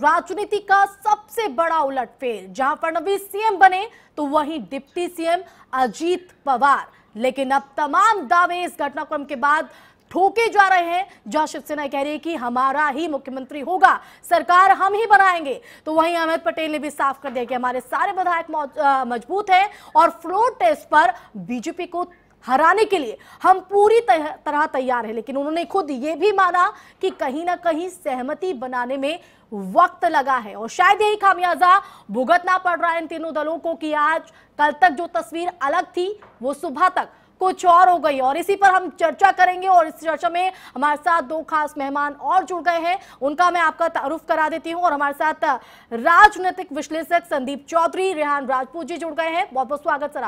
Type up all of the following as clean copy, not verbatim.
राजनीति का सबसे बड़ा उलटफेर, जहां फडणवीस सीएम बने तो वहीं डिप्टी सीएम अजीत पवार। लेकिन अब तमाम दावे इस घटनाक्रम के बाद ठोके जा रहे हैं, जहां शिवसेना कह रही है कि हमारा ही मुख्यमंत्री होगा, सरकार हम ही बनाएंगे, तो वहीं अहमद पटेल ने भी साफ कर दिया कि हमारे सारे विधायक मजबूत हैं और फ्लोर टेस्ट पर बीजेपी को हराने के लिए हम पूरी तरह तैयार हैं। लेकिन उन्होंने खुद ये भी माना कि कहीं ना कहीं सहमति बनाने में वक्त लगा है और शायद यही खामियाजा भुगतना पड़ रहा है इन तीनों दलों को कि आज कल तक जो तस्वीर अलग थी वो सुबह तक कुछ और हो गई। और इसी पर हम चर्चा करेंगे और इस चर्चा में हमारे साथ दो खास मेहमान और जुड़ गए हैं, उनका मैं आपका तारुफ करा देती हूं। और हमारे साथ राजनीतिक विश्लेषक संदीप चौधरी, रेहान राजपूत जी जुड़ गए हैं। बहुत बहुत स्वागत सर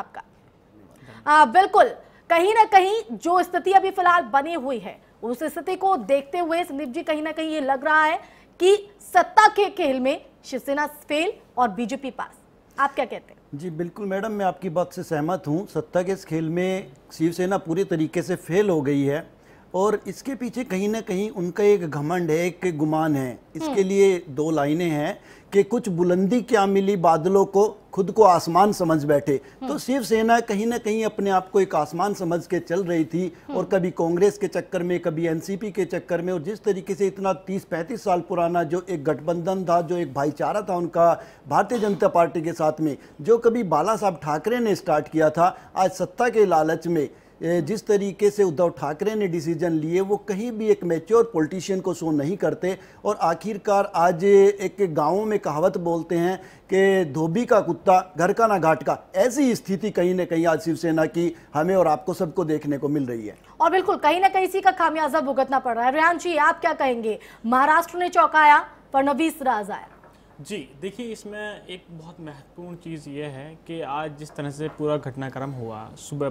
आपका। बिल्कुल, कहीं ना कहीं जो स्थिति अभी फिलहाल बनी हुई है उस स्थिति को देखते हुए संदीप जी कहीं ना कहीं ये लग रहा है कि सत्ता के खेल में शिवसेना फेल और बीजेपी पास, आप क्या कहते हैं? जी बिल्कुल मैडम, मैं आपकी बात से सहमत हूं। सत्ता के इस खेल में शिवसेना पूरी तरीके से फेल हो गई है और इसके पीछे कहीं ना कहीं उनका एक घमंड है, एक गुमान है। इसके लिए दो लाइनें हैं कि कुछ बुलंदी क्या मिली बादलों को, खुद को आसमान समझ बैठे। तो शिवसेना कहीं ना कहीं अपने आप को एक आसमान समझ के चल रही थी और कभी कांग्रेस के चक्कर में, कभी एनसीपी के चक्कर में, और जिस तरीके से इतना 30-35 साल पुराना जो एक गठबंधन था, जो एक भाईचारा था उनका भारतीय जनता पार्टी के साथ में, जो कभी बाला साहब ठाकरे ने स्टार्ट किया था, आज सत्ता के लालच में जिस तरीके से उद्धव ठाकरे ने डिसीजन लिए वो कहीं भी एक मैच्योर पॉलिटिशियन को शो नहीं करते। और आखिरकार आज एक गाँव में कहावत बोलते हैं कि धोबी का कुत्ता घर का ना घाट का, ऐसी स्थिति कहीं ना कहीं आज शिवसेना की हमें और आपको सबको देखने को मिल रही है। और बिल्कुल कहीं ना कहीं इसी का खामियाजा भुगतना पड़ रहा है। रेहान जी, आप क्या कहेंगे? महाराष्ट्र ने चौंकाया, फडणवीस राज आया। जी देखिए, इसमें एक बहुत महत्वपूर्ण चीज़ ये है कि आज जिस तरह से पूरा घटनाक्रम हुआ, सुबह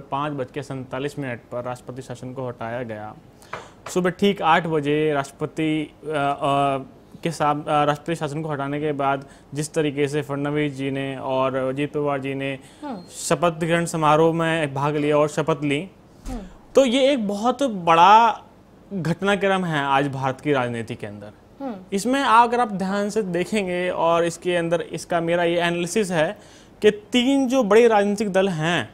5:47 पर राष्ट्रपति शासन को हटाया गया। सुबह ठीक 8 बजे राष्ट्रपति राष्ट्रपति शासन को हटाने के बाद जिस तरीके से फडणवीस जी ने और अजीत पवार जी ने शपथ ग्रहण समारोह में भाग लिया और शपथ ली, तो ये एक बहुत बड़ा घटनाक्रम है आज भारत की राजनीति के अंदर। इसमें अगर आप ध्यान से देखेंगे और इसके अंदर इसका मेरा ये एनालिसिस है कि 3 जो बड़े राजनीतिक दल हैं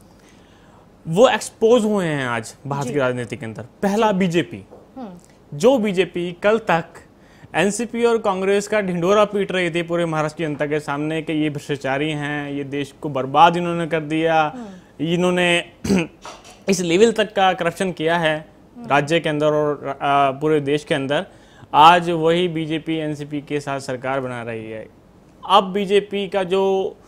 वो एक्सपोज हुए हैं आज भारत की राजनीति के अंदर। पहला बीजेपी, जो बीजेपी कल तक एनसीपी और कांग्रेस का ढिंढोरा पीट रही थी पूरे महाराष्ट्र की जनता के सामने कि ये भ्रष्टाचारी हैं, ये देश को बर्बाद इन्होंने कर दिया, इन्होंने इस लेवल तक का करप्शन किया है राज्य के अंदर और पूरे देश के अंदर। आज वही बीजेपी एनसीपी के साथ सरकार बना रही है। अब बीजेपी का जो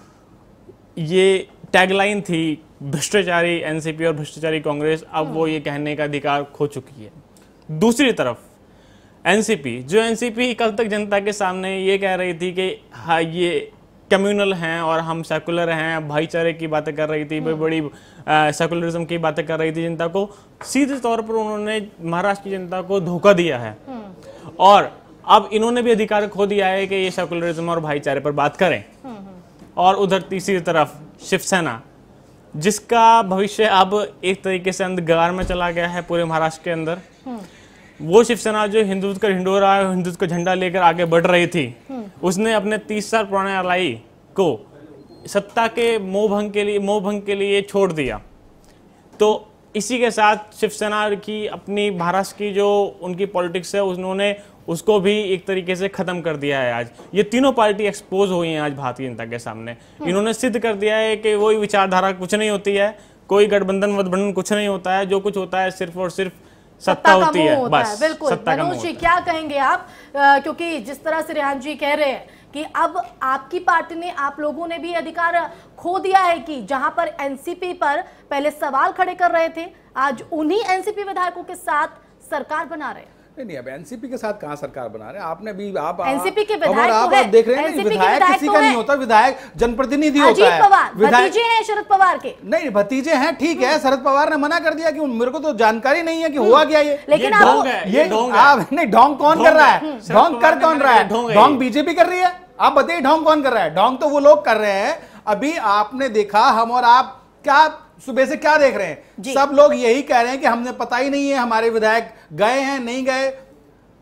ये टैगलाइन थी भ्रष्टाचारी एनसीपी और भ्रष्टाचारी कांग्रेस, अब वो ये कहने का अधिकार खो चुकी है। दूसरी तरफ एनसीपी, जो एनसीपी कल तक जनता के सामने ये कह रही थी कि हाँ ये कम्युनल हैं और हम सेकुलर हैं, भाईचारे की बातें कर रही थी, बड़ी सेकुलरिज्म की बातें कर रही थी जनता को, सीधे तौर पर उन्होंने महाराष्ट्र की जनता को धोखा दिया है। और अब इन्होंने भी अधिकार खो दिया है कि ये सेकुलरिज्म और भाईचारे पर बात करें। और उधर तीसरी तरफ शिवसेना, जिसका भविष्य अब एक तरीके से अंधकार में चला गया है पूरे महाराष्ट्र के अंदर। वो शिवसेना जो हिंदुत्व का ढिंढोरा, हिंदुत्व का झंडा लेकर आगे बढ़ रही थी, उसने अपने 30 साल पुराने अलाई को सत्ता के मोहभंग के लिए छोड़ दिया। तो इसी के साथ शिवसेना की अपनी महाराष्ट्र की जो उनकी पॉलिटिक्स है उन्होंने उसको भी एक तरीके से खत्म कर दिया है। आज ये तीनों पार्टी एक्सपोज हुई हैं आज भारतीय जनता के सामने। इन्होंने सिद्ध कर दिया है कि वही विचारधारा कुछ नहीं होती है, कोई गठबंधन कुछ नहीं होता है, जो कुछ होता है सिर्फ और सिर्फ सत्ता होती है, बस। बिल्कुल, मनोज जी क्या कहेंगे आप? क्योंकि जिस तरह से रेहान जी कह रहे हैं कि अब आपकी पार्टी ने, आप लोगों ने भी अधिकार खो दिया है कि जहां पर एनसीपी पर पहले सवाल खड़े कर रहे थे, आज उन्हीं एनसीपी विधायकों के साथ सरकार बना रहे हैं। नहीं, अब एनसीपी के साथ कहां सरकार बना रहे हैं? आपने भी एनसीपी के विधायक आप देख रहे हैं, विधायक किसी का नहीं होता, विधायक जनप्रतिनिधि होता है। भतीजे हैं शरद पवार के। नहीं, भतीजे हैं, ठीक है। शरद पवार ने मना कर दिया कि मेरे को तो जानकारी नहीं है कि हुआ क्या ये। लेकिन ये नहीं, ढोंग कौन कर रहा है? ढोंग कर कौन रहा है? ढोंग बीजेपी कर रही है। आप बताइए ढोंग कौन कर रहा है? ढोंग तो वो लोग कर रहे हैं। अभी आपने देखा, हम और आप क्या सुबह से क्या देख रहे हैं? सब लोग यही कह रहे हैं कि हमने पता ही नहीं है, हमारे विधायक गए हैं नहीं गए।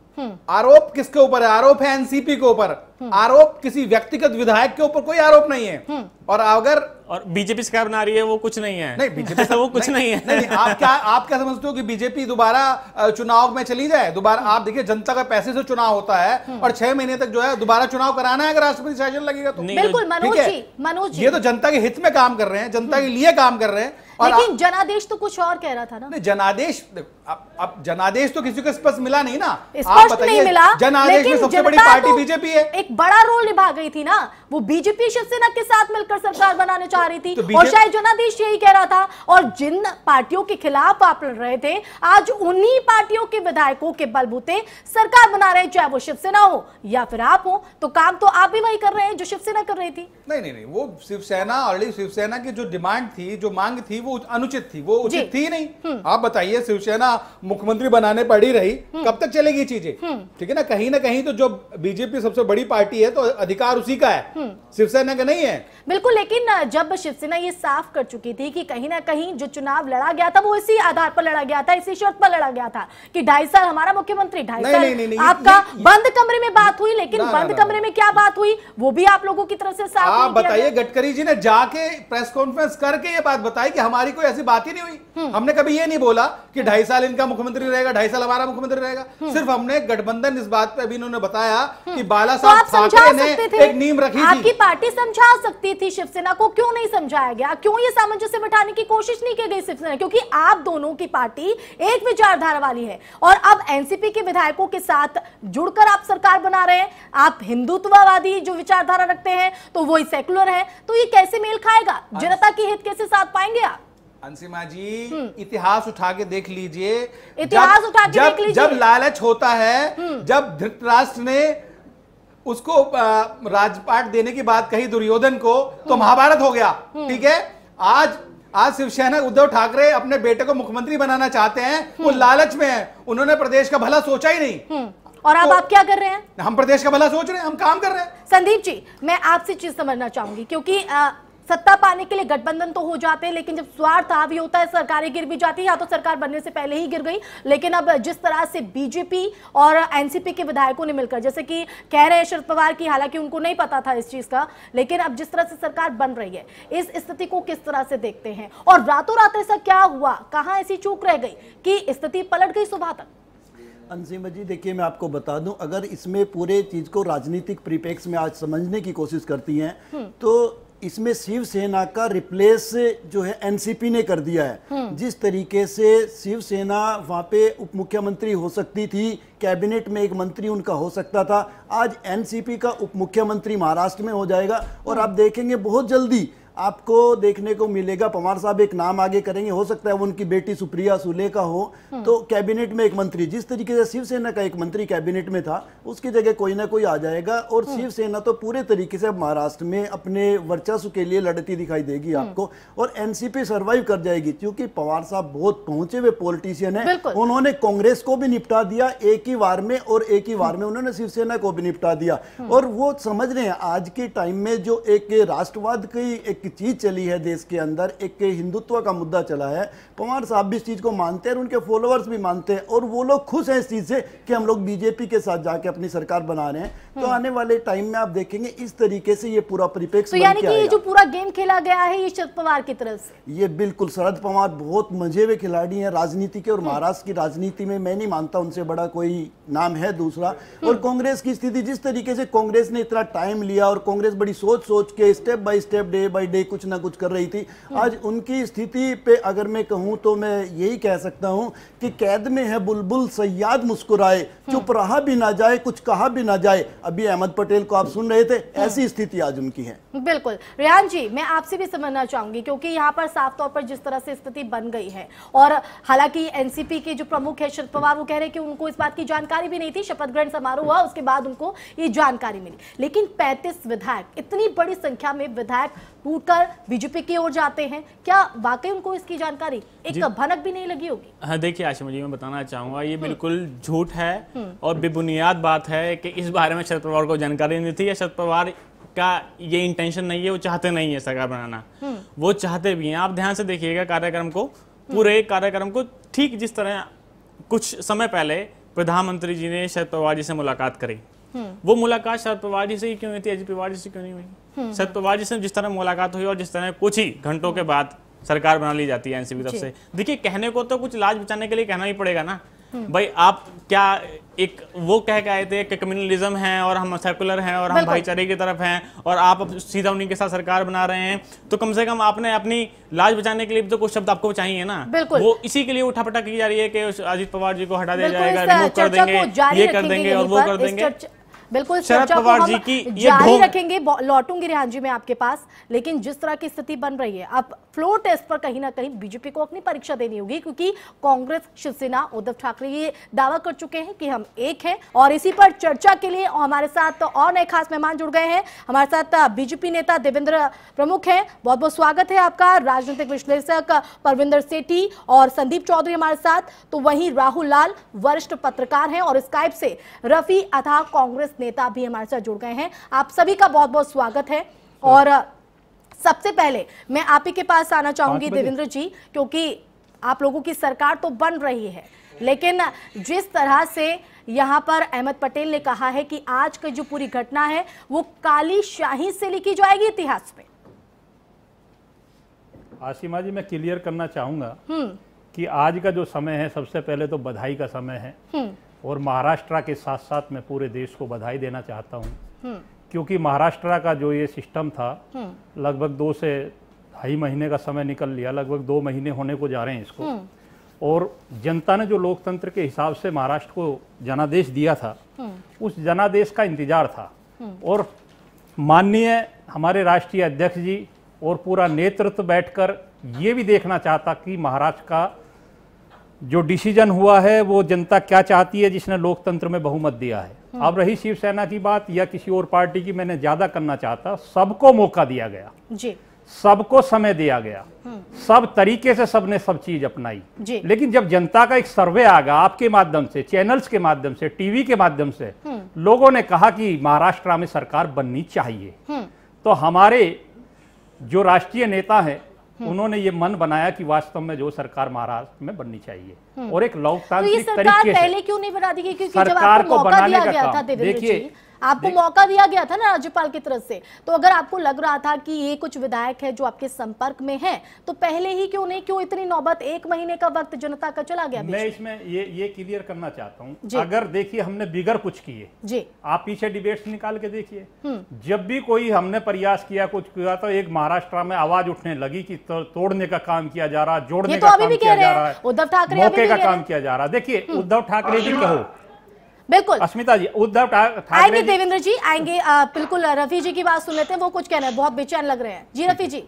आरोप किसके ऊपर है? आरोप है एनसीपी के ऊपर, आरोप किसी व्यक्तिगत विधायक के ऊपर कोई आरोप नहीं है। और अगर और बीजेपी सरकार बना रही है वो कुछ नहीं है, नहीं बीजेपी वो कुछ नहीं है। नहीं, आप क्या समझते हो कि बीजेपी दोबारा चुनाव में चली जाए? दोबारा आप देखिए, जनता का पैसे से चुनाव होता है और 6 महीने तक जो है दोबारा चुनाव कराना है अगर राष्ट्रपति शासन लगेगा तो। बिल्कुल मनोज जी, ये तो जनता के हित में काम कर रहे हैं, जनता के लिए काम कर रहे हैं। लेकिन जनादेश तो कुछ और कह रहा था ना। नहीं, जनादेश अब जनादेश तो किसी को स्पष्ट मिला नहीं ना। स्पष्ट नहीं मिला, जनादेश में सबसे बड़ी पार्टी बीजेपी है, एक बड़ा रोल निभा गई थी ना वो। बीजेपी शिवसेना के साथ मिलकर सरकार बनाने चाह रही थी तो और शायद जनादेश यही कह रहा था। और जिन पार्टियों के खिलाफ आप लड़ रहे थे, आज उन्हीं पार्टियों के विधायकों के बलबूते सरकार बना रहे, चाहे वो शिवसेना हो या फिर आप हो। तो काम तो आप भी वही कर रहे हैं जो शिवसेना कर रही थी। नहीं, वो शिवसेना ऑलरेडी, शिवसेना की जो डिमांड थी, जो मांग थी, वो अनुचित थी, वो उचित थी नहीं। आप बताइए, शिवसेना मुख्यमंत्री बनाने पड़ी रही, कब तक चलेगी चीजें? ठीक है ना कहीं तो जो बीजेपी सबसे बड़ी पार्टी है तो अधिकार उसी का है, शिवसेना का नहीं है। बिल्कुल, लेकिन जब शिवसेना ये साफ कर चुकी थी कि कहीं ना कहीं जो चुनाव लड़ा गया था वो इसी आधार पर लड़ा गया था, इसी शर्त पर लड़ा गया था कि 2.5 साल हमारा मुख्यमंत्री, 2.5 साल आपका। बंद कमरे में बात हुई, लेकिन बंद कमरे में क्या बात हुई वो भी आप लोगों की तरफ से साफ आप बताइए। गडकरी जी ने जाके प्रेस कॉन्फ्रेंस करके ये बात बताई कि हमारी कोई ऐसी बात ही नहीं हुई। हमने कभी ये नहीं बोला कि 2.5 साल इनका मुख्यमंत्री रहेगा, 2.5 साल हमारा मुख्यमंत्री रहेगा। सिर्फ हमने गठबंधन इस बात पे अभी इन्होंने बताया कि बाला साहब ठाकरे ने एक नींव रखी थी। आपकी पार्टी समझा सकती थी शिवसेना को, क्यों नहीं समझाया गया? क्यों ये सामंजस्य बिठाने की कोशिश नहीं की गई शिवसेना? क्योंकि आप दोनों की पार्टी एक विचारधारा वाली है और अब एनसीपी के विधायकों के साथ जुड़कर आप सरकार बना रहे हैं। आप हिंदुत्ववादी जो विचारधारा रखते हैं तो वही सेकुलर है, तो ये कैसे मेल खाएगा? जनता की हित कैसे साथ पाएंगे आप? अंशिमा जी, इतिहास उठा के देख लीजिए, इतिहास उठा के देख लीजिए। जब लालच होता है, जब धृतराष्ट्र ने उसको राजपाट देने की बात कही दुर्योधन को, तो महाभारत हो गया। ठीक है, आज शिवसेना, उद्धव ठाकरे अपने बेटे को मुख्यमंत्री बनाना चाहते हैं, वो लालच में है, उन्होंने प्रदेश का भला सोचा ही नहीं। और अब आप क्या कर रहे हैं? हम प्रदेश का भला सोच रहे हैं, हम काम कर रहे हैं। संदीप जी, मैं आपसे चीज समझना चाहूंगी, क्योंकि सत्ता पाने के लिए गठबंधन तो हो जाते हैं, लेकिन जब स्वार्थ हावी होता है सरकारें गिर भी जाती है, या तो सरकार बनने से पहले ही गिर गई। लेकिन अब जिस तरह से बीजेपी और एनसीपी के विधायकों ने मिलकर, जैसे कि कह रहे हैं शरद पवार की, हालांकि उनको नहीं पता था इस चीज का, लेकिन अब जिस तरह से सरकार बन रही है, इस स्थिति को किस तरह से देखते हैं? और रातों रात ऐसा क्या हुआ, कहां ऐसी चूक रह गई कि स्थिति पलट गई सुबह तक? अंशिमा जी, देखिए मैं आपको बता दूं, अगर इसमें पूरे चीज को राजनीतिक परिप्रेक्ष्य में आज समझने की कोशिश करती हैं तो इसमें शिवसेना का रिप्लेस जो है एनसीपी ने कर दिया है। जिस तरीके से शिवसेना वहां पे उप मुख्यमंत्री हो सकती थी, कैबिनेट में एक मंत्री उनका हो सकता था, आज एनसीपी का उप मुख्यमंत्री महाराष्ट्र में हो जाएगा। और आप देखेंगे बहुत जल्दी आपको देखने को मिलेगा, पवार साहब एक नाम आगे करेंगे, हो सकता है वो उनकी बेटी सुप्रिया सुले का हो, तो कैबिनेट में एक मंत्री, जिस तरीके से शिवसेना का एक मंत्री कैबिनेट में था, उसकी जगह कोई ना कोई आ जाएगा। और शिवसेना तो पूरे तरीके से महाराष्ट्र में अपने वर्चस्व के लिए लड़ती दिखाई देगी आपको, और एनसीपी सर्वाइव कर जाएगी, क्योंकि पवार साहब बहुत पहुंचे हुए पॉलिटिशियन है। उन्होंने कांग्रेस को भी निपटा दिया एक ही वार में, और एक ही वार में उन्होंने शिवसेना को भी निपटा दिया। और वो समझ रहे हैं आज के टाइम में जो एक राष्ट्रवाद की एक चीज चली है देश के अंदर, एक हिंदुत्व का मुद्दा चला है, पवार साहब भी इस चीज को मानते हैं और उनके फॉलोअर्स भी मानते हैं, और वो लोग खुश हैं इस चीज से कि हम लोग बीजेपी के साथ जाके अपनी सरकार बना रहे हैं। तो आने वाले टाइम में आप देखेंगे इस तरीके से ये पूरा परिप्रेक्ष्य तो यानी कि ये जो पूरा गेम खेला गया है ये शरद पवार की तरफ से, ये बिल्कुल, शरद पवार बहुत मजे हुए खिलाड़ी हैं राजनीति के, और महाराष्ट्र की राजनीति में मैं नहीं मानता उनसे बड़ा कोई नाम है दूसरा। और कांग्रेस की स्थिति, जिस तरीके से कांग्रेस ने इतना टाइम लिया और कांग्रेस बड़ी सोच सोच के step by step, day by day कुछ ना कुछ कर रही थी, आज उनकी स्थिति पे अगर मैं कहूं तो मैं यही कह सकता हूं कि कैद में है बुलबुल सयाद मुस्कुराए, चुप रहा भी ना जाए कुछ कहा भी ना जाए। अभी अहमद पटेल को आप सुन रहे थे, ऐसी स्थिति आज उनकी है। बिल्कुल। रेहान जी, मैं आपसे भी समझना चाहूंगी, क्योंकि यहाँ पर साफ तौर पर जिस तरह से स्थिति बन गई है, और हालांकि एनसीपी के जो प्रमुख है शरद पवार, वो कह रहे हैं कि उनको इस बात की जानकारी भी नहीं थी, शपथ ग्रहण समारोह हुआ उसके बाद उनको ये जानकारी मिली, लेकिन 35 विधायक, इतनी बड़ी संख्या में विधायक टूटकर बीजेपी की ओर जाते हैं, क्या वाकई उनको इसकी जानकारी एक भनक भी नहीं लगी होगी? हाँ, देखिए आशिमा जी, मैं बताना चाहूंगा ये बिल्कुल झूठ है और बेबुनियाद बात है कि इस बारे में शरद पवार को जानकारी नहीं थी, या शरद पवार का ये इंटेंशन नहीं है, वो चाहते नहीं है सरकार बनाना, वो चाहते भी हैं। आप ध्यान से देखिएगा कार्यक्रम को, पूरे कार्यक्रम को, ठीक जिस तरह कुछ समय पहले प्रधानमंत्री जी ने शरद पवार जी से मुलाकात करी, वो मुलाकात शरद पवार जी से ही क्यों हुई थी, अजित पवार जी से क्यों नहीं हुई? शरद पवार जी से जिस तरह मुलाकात हुई और जिस तरह कुछ ही घंटों के बाद सरकार बना ली जाती है एनसीपी की तरफ से, देखिए कहने को तो कुछ लाज बचाने के लिए कहना ही पड़ेगा ना भाई। आप क्या एक वो कह के आए थे कि कम्युनलिज्म है और हम सेकुलर हैं और हम भाईचारे की तरफ हैं, और आप अब सीधा उन्हीं के साथ सरकार बना रहे हैं, तो कम से कम आपने अपनी लाज बचाने के लिए भी तो कुछ शब्द आपको चाहिए ना। वो इसी के लिए उठापटक की जा रही है कि अजित पवार जी को हटा दिया जाएगा, रिमूव कर देंगे, ये कर देंगे और वो कर देंगे। बिल्कुल शरद पवार जी की जारी रखेंगे, लौटूंगी रेहान जी मैं आपके पास। लेकिन जिस तरह की स्थिति बन रही है, अब फ्लोर टेस्ट पर कहीं ना कहीं बीजेपी को अपनी परीक्षा देनी होगी, क्योंकि कांग्रेस, शिवसेना, उद्धव ठाकरे ये दावा कर चुके हैं कि हम एक हैं। और इसी पर चर्चा के लिए हमारे साथ और नए खास मेहमान जुड़ गए हैं। हमारे साथ बीजेपी नेता देवेंद्र प्रमुख हैं, बहुत बहुत स्वागत है आपका। राजनीतिक विश्लेषक परविंदर सेठी और संदीप चौधरी हमारे साथ। तो वहीं राहुल लाल वरिष्ठ पत्रकार हैं, और स्काइप से रफी अथा कांग्रेस नेता भी हमारे साथ जुड़ गए हैं। आप सभी का बहुत बहुत स्वागत है। और सबसे पहले मैं आप ही के पास आना चाहूंगी देवेंद्र जी, क्योंकि आप लोगों की सरकार तो बन रही है, लेकिन जिस तरह से यहां पर अहमद पटेल ने कहा है कि आज की जो पूरी घटना है वो काली शाही से लिखी जाएगी इतिहास में। आसिमा जी, मैं क्लियर करना चाहूंगा कि आज का जो समय है, सबसे पहले तो बधाई का समय है, और महाराष्ट्र के साथ साथ मैं पूरे देश को बधाई देना चाहता हूं, क्योंकि महाराष्ट्र का जो ये सिस्टम था, लगभग 2 से ढाई महीने का समय निकल लिया, लगभग 2 महीने होने को जा रहे हैं इसको, और जनता ने जो लोकतंत्र के हिसाब से महाराष्ट्र को जनादेश दिया था, उस जनादेश का इंतजार था। और माननीय हमारे राष्ट्रीय अध्यक्ष जी और पूरा नेतृत्व बैठकर ये भी देखना चाहता कि महाराष्ट्र का जो डिसीजन हुआ है वो जनता क्या चाहती है, जिसने लोकतंत्र में बहुमत दिया है। अब रही शिवसेना की बात या किसी और पार्टी की, मैंने ज्यादा करना चाहता, सबको मौका दिया गया जी, सबको समय दिया गया, सब तरीके से सबने सब चीज अपनाई। लेकिन जब जनता का एक सर्वे आ गया, आपके माध्यम से, चैनल्स के माध्यम से, टीवी के माध्यम से, लोगों ने कहा कि महाराष्ट्र में सरकार बननी चाहिए, तो हमारे जो राष्ट्रीय नेता हैं उन्होंने ये मन बनाया कि वास्तव में जो सरकार महाराष्ट्र में बननी चाहिए, और एक लोकतांत्रिक तो तरीके से पहले क्यों नहीं बना दी गई? क्योंकि सरकार को बनाने का काम, देखिए आपको मौका दिया गया था ना राज्यपाल की तरफ से, तो अगर आपको लग रहा था कि ये कुछ विधायक है जो आपके संपर्क में हैं, तो पहले ही क्यों नहीं, क्यों इतनी नौबत, 1 महीने का वक्त जनता का चला गया? मैं इसमें ये क्लियर करना चाहता हूँ, अगर देखिए हमने बिगर कुछ किए जी, आप पीछे डिबेट्स निकाल के देखिए, जब भी कोई हमने प्रयास किया, कुछ किया, तो एक महाराष्ट्र में आवाज उठने लगी कि तोड़ने का काम किया जा रहा, जोड़ने का काम किया जा रहा है, उद्धव ठाकरे मौके का काम किया जा रहा है। देखिए उद्धव ठाकरे जी कहो, बिल्कुल अस्मिता जी, उद्धव ठाकरे आएंगे, देवेंद्र जी आएंगे, बिल्कुल रफी जी की बात सुन लेते हैं, वो कुछ कहना है, बहुत बेचैन लग रहे हैं जी। रफी जी,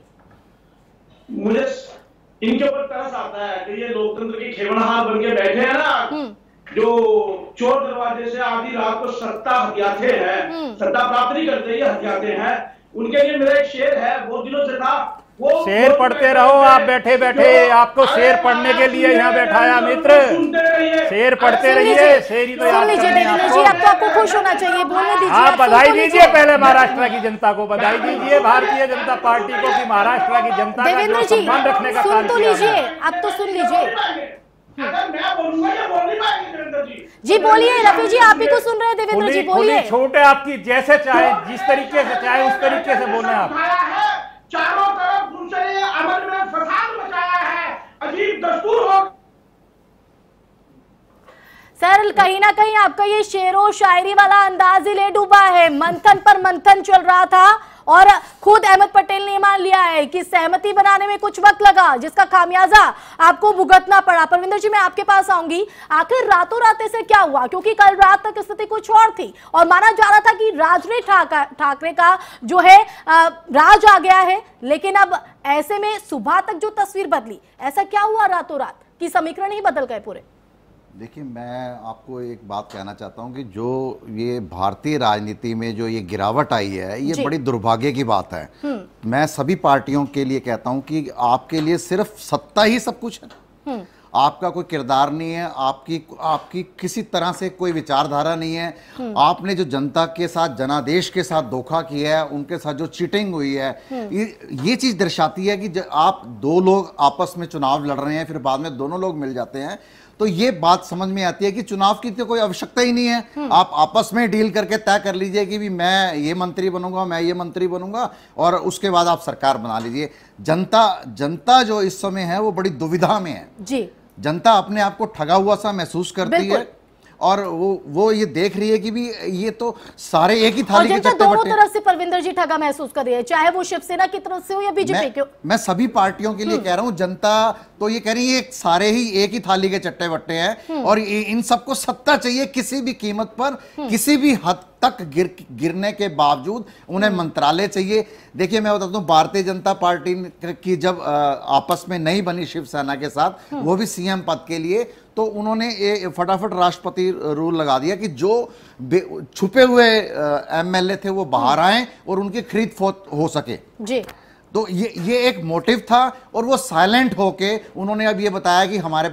मुझे इनके ऊपर तरस आता है कि ये लोकतंत्र की खेवनहार बन के बैठे हैं ना, जो चोर दरवाजे से आधी रात को सत्ता हथियाते हैं, सत्ता प्राप्त नहीं करते, ये हथियाते हैं। उनके लिए मेरा एक शेर है, बहुत दिनों से था, शेर पढ़ते रहो आप बैठे बैठे, आपको शेर पढ़ने के लिए यहाँ बैठाया मित्र, शेर पढ़ते रहिए, शेर ही तो याद करनी है आपको। अब तो आपको खुश होना चाहिए, बोलने दीजिए, आप बधाई दीजिए पहले महाराष्ट्र की जनता को, बधाई दीजिए भारतीय जनता पार्टी को कि महाराष्ट्र की जनता का जो सम्मान रखने का काम किया है। अब तो सुन लीजिए, अगर मैं बोलूंगा ये बोल नहीं पाएंगे देवेंद्र जी, बोलिए रफी जी, आप ही को सुन रहे हैं देवेंद्र जी, बोलिए। छोटे आपकी जैसे चाहे, जिस तरीके से चाहे उस तरीके से बोले आप। चारों तरफ दूसरे अमल में फसाद मचाया है, अजीब दस्तूर हो। सर कहीं ना कहीं आपका ये शेरो शायरी वाला अंदाज ही ले डूबा है, मंथन पर मंथन चल रहा था, और खुद अहमद पटेल ने मान लिया है कि सहमति बनाने में कुछ वक्त लगा, जिसका खामियाजा आपको भुगतना पड़ा। परविंदर जी मैं आपके पास आऊंगी, आखिर रातों रात ऐसे क्या हुआ? क्योंकि कल रात तक स्थिति कुछ और थी और माना जा रहा था कि ठाकरे का जो है राज आ गया है, लेकिन अब ऐसे में सुबह तक जो तस्वीर बदली, ऐसा क्या हुआ रातों रात कि समीकरण ही बदल गए पूरे? देखिए, मैं आपको एक बात कहना चाहता हूं कि जो ये भारतीय राजनीति में जो ये गिरावट आई है, ये बड़ी दुर्भाग्य की बात है। मैं सभी पार्टियों के लिए कहता हूं कि आपके लिए सिर्फ सत्ता ही सब कुछ है, आपका कोई किरदार नहीं है, आपकी किसी तरह से कोई विचारधारा नहीं है। आपने जो जनता के साथ, जनादेश के साथ धोखा किया है, उनके साथ जो चीटिंग हुई है, ये चीज दर्शाती है कि आप 2 लोग आपस में चुनाव लड़ रहे हैं, फिर बाद में दोनों लोग मिल जाते हैं, तो ये बात समझ में आती है कि चुनाव की तो कोई आवश्यकता ही नहीं है। आप आपस में डील करके तय कर लीजिए कि भी मैं ये मंत्री बनूंगा, मैं ये मंत्री बनूंगा, और उसके बाद आप सरकार बना लीजिए। जनता जो इस समय है वो बड़ी दुविधा में है जी। जनता अपने आप को ठगा हुआ सा महसूस करती है, और वो ये देख रही है कि भी ये तो सारे एक ही थाली के चट्टे बट्टे। दोनों तरफ से परविंदर जी ठगा महसूस कर रही है, चाहे वो शिवसेना की तरफ से हो या बीजेपी की। मैं सभी पार्टियों के लिए कह रहा हूं, जनता तो ये कह रही है सारे ही एक ही थाली के चट्टे बट्टे हैं, और इन सबको सत्ता चाहिए किसी भी कीमत पर, किसी भी हद तक गिरने के बावजूद उन्हें मंत्रालय चाहिए। देखिए मैं बताता हूं, भारतीय जनता पार्टी की जब आपस में नहीं बनी शिवसेना के साथ, वो भी सीएम पद के लिए, तो उन्होंने फटाफट राष्ट्रपति रूल लगा दिया कि जो छुपे हुए एमएलए थे वो बाहर आए और उनकी खरीद फरोख्त हो सके जी। तो ये एक मोटिव था, और वो साइलेंट होके उन्होंने अब ये बताया कि हमारे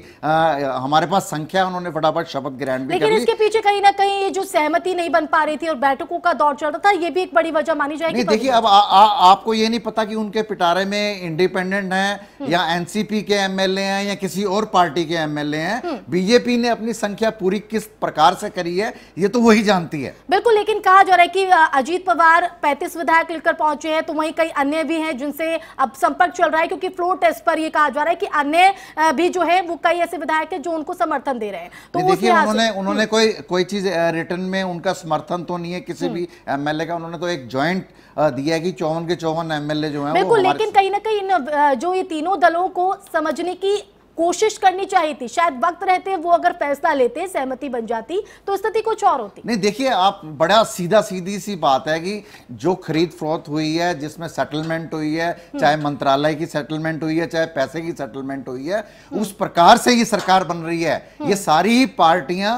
पास संख्या, उन्होंने फटाफट शपथ ग्रहण भी कर ली। लेकिन इसके पीछे कहीं ना कहीं ये जो सहमति नहीं बन पा रही थी और बैठकों का दौर चल रहा था, ये भी एक बड़ी वजह मानी जाएगी। नहीं देखिए, अब आपको ये नहीं पता कि उनके पिटारे में इंडिपेंडेंट हैं या एनसीपी के एमएलए हैं या किसी और पार्टी के एमएलए हैं। बीजेपी ने अपनी संख्या पूरी किस प्रकार से करी है ये तो वही जानती है। बिल्कुल, लेकिन कहा जा रहा है कि अजीत पवार 35 विधायक लेकर पहुंचे हैं, तो वहीं कई अन्य हैं जिनसे अब संपर्क चल रहा है, क्योंकि फ्लोर टेस्ट पर यह कहा जा रहा है कि अन्य भी जो है वो कई ऐसे विधायक हैं जो उनको समर्थन दे रहे हैं। तो देखिए उन्होंने कोई चीज रिटर्न में उनका समर्थन तो नहीं है किसी भी एमएलए का, उन्होंने तो एक जॉइंट दिया है कि 54 के 54 एमएलए जो हैं। बिल्कुल, लेकिन कहीं ना कहीं जो ये तीनों दलों को समझने की कोशिश करनी चाहिए थी, शायद वक्त रहते वो अगर फैसला लेते, सहमति बन जाती तो स्थिति कुछ और होती। नहीं देखिए, आप बड़ा सीधी सी बात है कि जो खरीद फरोख्त हुई है, जिसमें सेटलमेंट हुई है, चाहे मंत्रालय की सेटलमेंट हुई है, चाहे पैसे की सेटलमेंट हुई है, उस प्रकार से ये सरकार बन रही है। ये सारी ही पार्टियां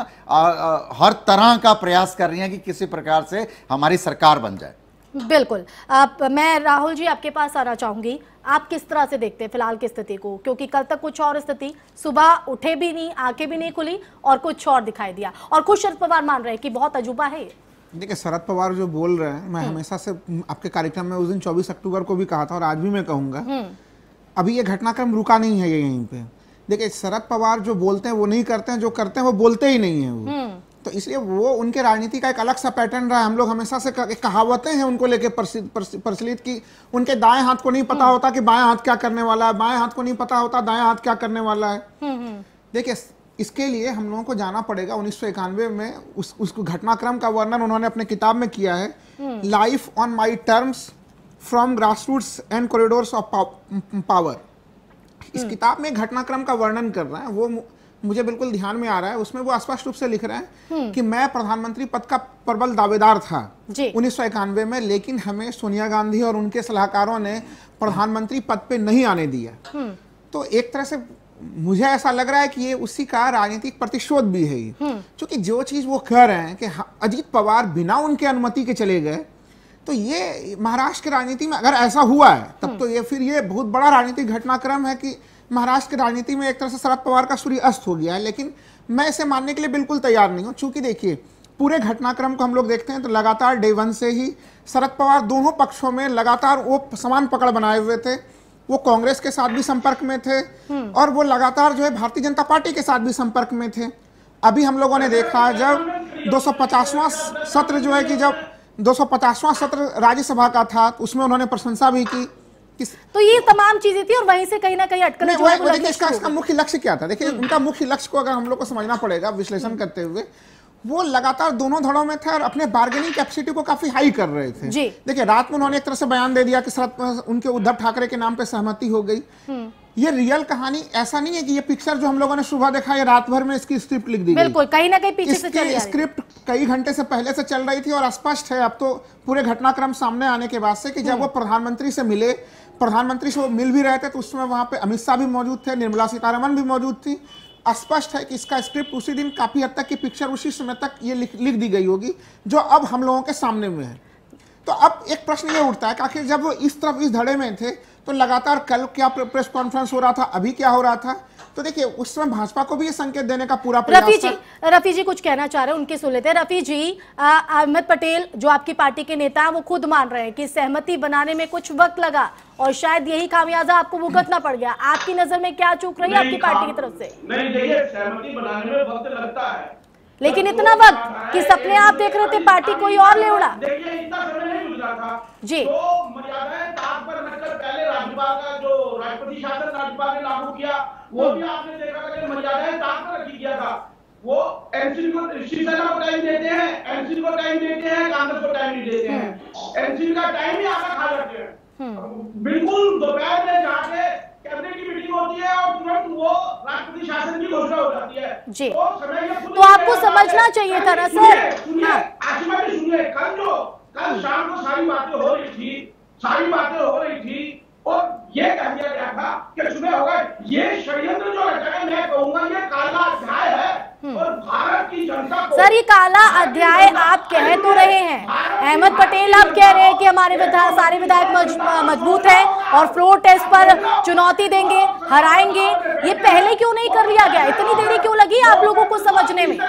हर तरह का प्रयास कर रही हैं कि किसी प्रकार से हमारी सरकार बन जाए। बिल्कुल। मैं राहुल जी आपके पास आना चाहूंगी, आप किस तरह से देखते हैं फिलहाल की स्थिति को, क्योंकि कल तक कुछ और स्थिति, सुबह उठे भी नहीं, आंखें भी नहीं खुली और कुछ और दिखाई दिया, और खुद शरद पवार मान रहे हैं कि बहुत अजूबा है। देखिए, शरद पवार जो बोल रहे हैं, मैं हमेशा से आपके कार्यक्रम में उस दिन 24 अक्टूबर को भी कहा था और आज भी मैं कहूंगा, अभी ये घटनाक्रम रुका नहीं है यहीं पे। देखिए, शरद पवार जो बोलते हैं वो नहीं करते हैं, जो करते हैं वो बोलते ही नहीं है वो। तो इसलिए वो उनके राजनीति का एक अलग सा पैटर्न रहा है। हम लोग हमेशा से कहावतें हैं उनको लेके प्रचलित की उनके दाएं हाथ को नहीं पता होता कि बाएं हाथ क्या करने वाला है, बाएं हाथ को नहीं पता होता दाएं हाथ क्या करने वाला है। देखिए, इसके लिए हम लोगों को जाना पड़ेगा 1991 में उस घटनाक्रम का वर्णन उन्होंने अपने किताब में किया है, life on my terms from grassroots and corridors of power. इस किताब में घटनाक्रम का वर्णन कर रहे हैं, वो मुझे बिल्कुल ध्यान में आ रहा है। उसमें वो स्पष्ट रूप से लिख रहे हैं कि मैं प्रधानमंत्री पद का प्रबल दावेदार था 1991 में, लेकिन हमें सोनिया गांधी और उनके सलाहकारों ने प्रधानमंत्री पद पे नहीं आने दिया। तो एक तरह से मुझे ऐसा लग रहा है कि ये उसी का राजनीतिक प्रतिशोध भी है, क्योंकि जो चीज वो कह रहे हैं कि अजीत पवार बिना उनके अनुमति के चले गए, तो ये महाराष्ट्र की राजनीति में अगर ऐसा हुआ है तब तो ये फिर ये बहुत बड़ा राजनीतिक घटनाक्रम है कि महाराष्ट्र की राजनीति में एक तरह से शरद पवार का सूर्य अस्त हो गया है। लेकिन मैं इसे मानने के लिए बिल्कुल तैयार नहीं हूं, क्योंकि देखिए पूरे घटनाक्रम को हम लोग देखते हैं तो लगातार डे 1 से ही शरद पवार दोनों पक्षों में लगातार वो समान पकड़ बनाए हुए थे। वो कांग्रेस के साथ भी संपर्क में थे और वो लगातार जो है भारतीय जनता पार्टी के साथ भी संपर्क में थे। अभी हम लोगों ने देखा जब 250वां सत्र जो है कि जब 250वां सत्र राज्यसभा का था, उसमें उन्होंने प्रशंसा भी की। तो ये तमाम चीजें थी और वहीं से कहीं ना कहीं अटकलें जो है इसका मुख्य लक्ष्य क्या था? देखिए, उनका मुख्य लक्ष्य को अगर हम लोग को समझना पड़ेगा विश्लेषण करते हुए, वो लगातार दोनों धड़ों में थे और अपने बार्गेनिंग कैपेसिटी को काफी हाई कर रहे थे। देखिए, रात में उन्होंने एक तरह से बयान दे दिया कि उनके उद्धव ठाकरे के नाम पे सहमति हो गई। ये रियल कहानी ऐसा नहीं है कि ये पिक्चर जो हम लोगों ने सुबह देखा, ये रात भर में इसकी स्क्रिप्ट लिख दी गई। बिल्कुल, कहीं ना कहीं पीछे से चल रही है। स्क्रिप्ट कई घंटे से पहले से चल रही थी और स्पष्ट है अब तो पूरे घटनाक्रम सामने आने के बाद से कि जब वो प्रधानमंत्री से मिले, प्रधानमंत्री से वो मिल भी रहे थे तो उस समय वहां पे अमित शाह भी मौजूद थे, निर्मला सीतारमण भी मौजूद थी। स्पष्ट है कि इसका स्क्रिप्ट उसी दिन काफी हद तक की पिक्चर उसी समय तक ये लिख दी गई होगी जो अब हम लोगों के सामने में है। तो अब एक प्रश्न ये उठता है कि आखिर जब वो इस तरफ इस धड़े में थे तो लगातार कल क्या प्रेस कॉन्फ्रेंस हो रहा था, अभी क्या हो रहा था, तो देखिए उस समय भाजपा को भी ये संकेत देने का पूरा प्रयास था। रफी जी कुछ कहना चाह रहे हैं, उनकी सुन लेते हैं। रफी जी, अहमद पटेल जो आपकी पार्टी के नेता हैं वो खुद मान रहे हैं कि सहमति बनाने में कुछ वक्त लगा और शायद यही खामियाजा आपको भुगतना पड़ गया। आपकी नजर में क्या चूक रही है आपकी पार्टी की तरफ से? नहीं, देखिए सहमति बनाने में वक्त लगता है, लेकिन इतना वक्त कि सपने आप देख रहे थे पार्टी कोई और ले उड़ा। देखिए इतना समय नहीं गुजरा था जी। तो मर्यादाएं ताक पर रखकर पहले राज्यपाल का जो राष्ट्रपति शासन राज्यपाल ने लागू किया वो भी आपने देखा था कि मर्यादाएं ताक पर रखी गया था। वो एनसीपी को, शिवसेना को टाइम देते हैं, एनसीपी को टाइम देते हैं, कांग्रेस को टाइम नहीं देते हैं। एनसीपी का टाइम ही आकर खा जाते हैं। बिल्कुल दोपहर में जाके कैबिनेट की मीटिंग होती है और तुरंत वो राष्ट्रपति शासन की घोषणा हो जाती है जी। तो आपको समझना चाहिए था ना सर। आशिमा जी सुनिए, कल शाम को सारी बातें हो रही थी और ये कह दिया गया था कि सुबह होगा। ये षड्यंत्र जो रचा है, मैं कहूंगा ये काला अध्याय है और भारत की जनता को। सर ये काला अध्याय आप कह तो रहे हैं, अहमद पटेल आप कह रहे हैं कि हमारे सारे विधायक मजबूत हैं और फ्लोर टेस्ट पर चुनौती देंगे, हराएंगे। ये पहले क्यों नहीं कर लिया गया? इतनी देरी क्यों लगी आप लोगों को समझने में?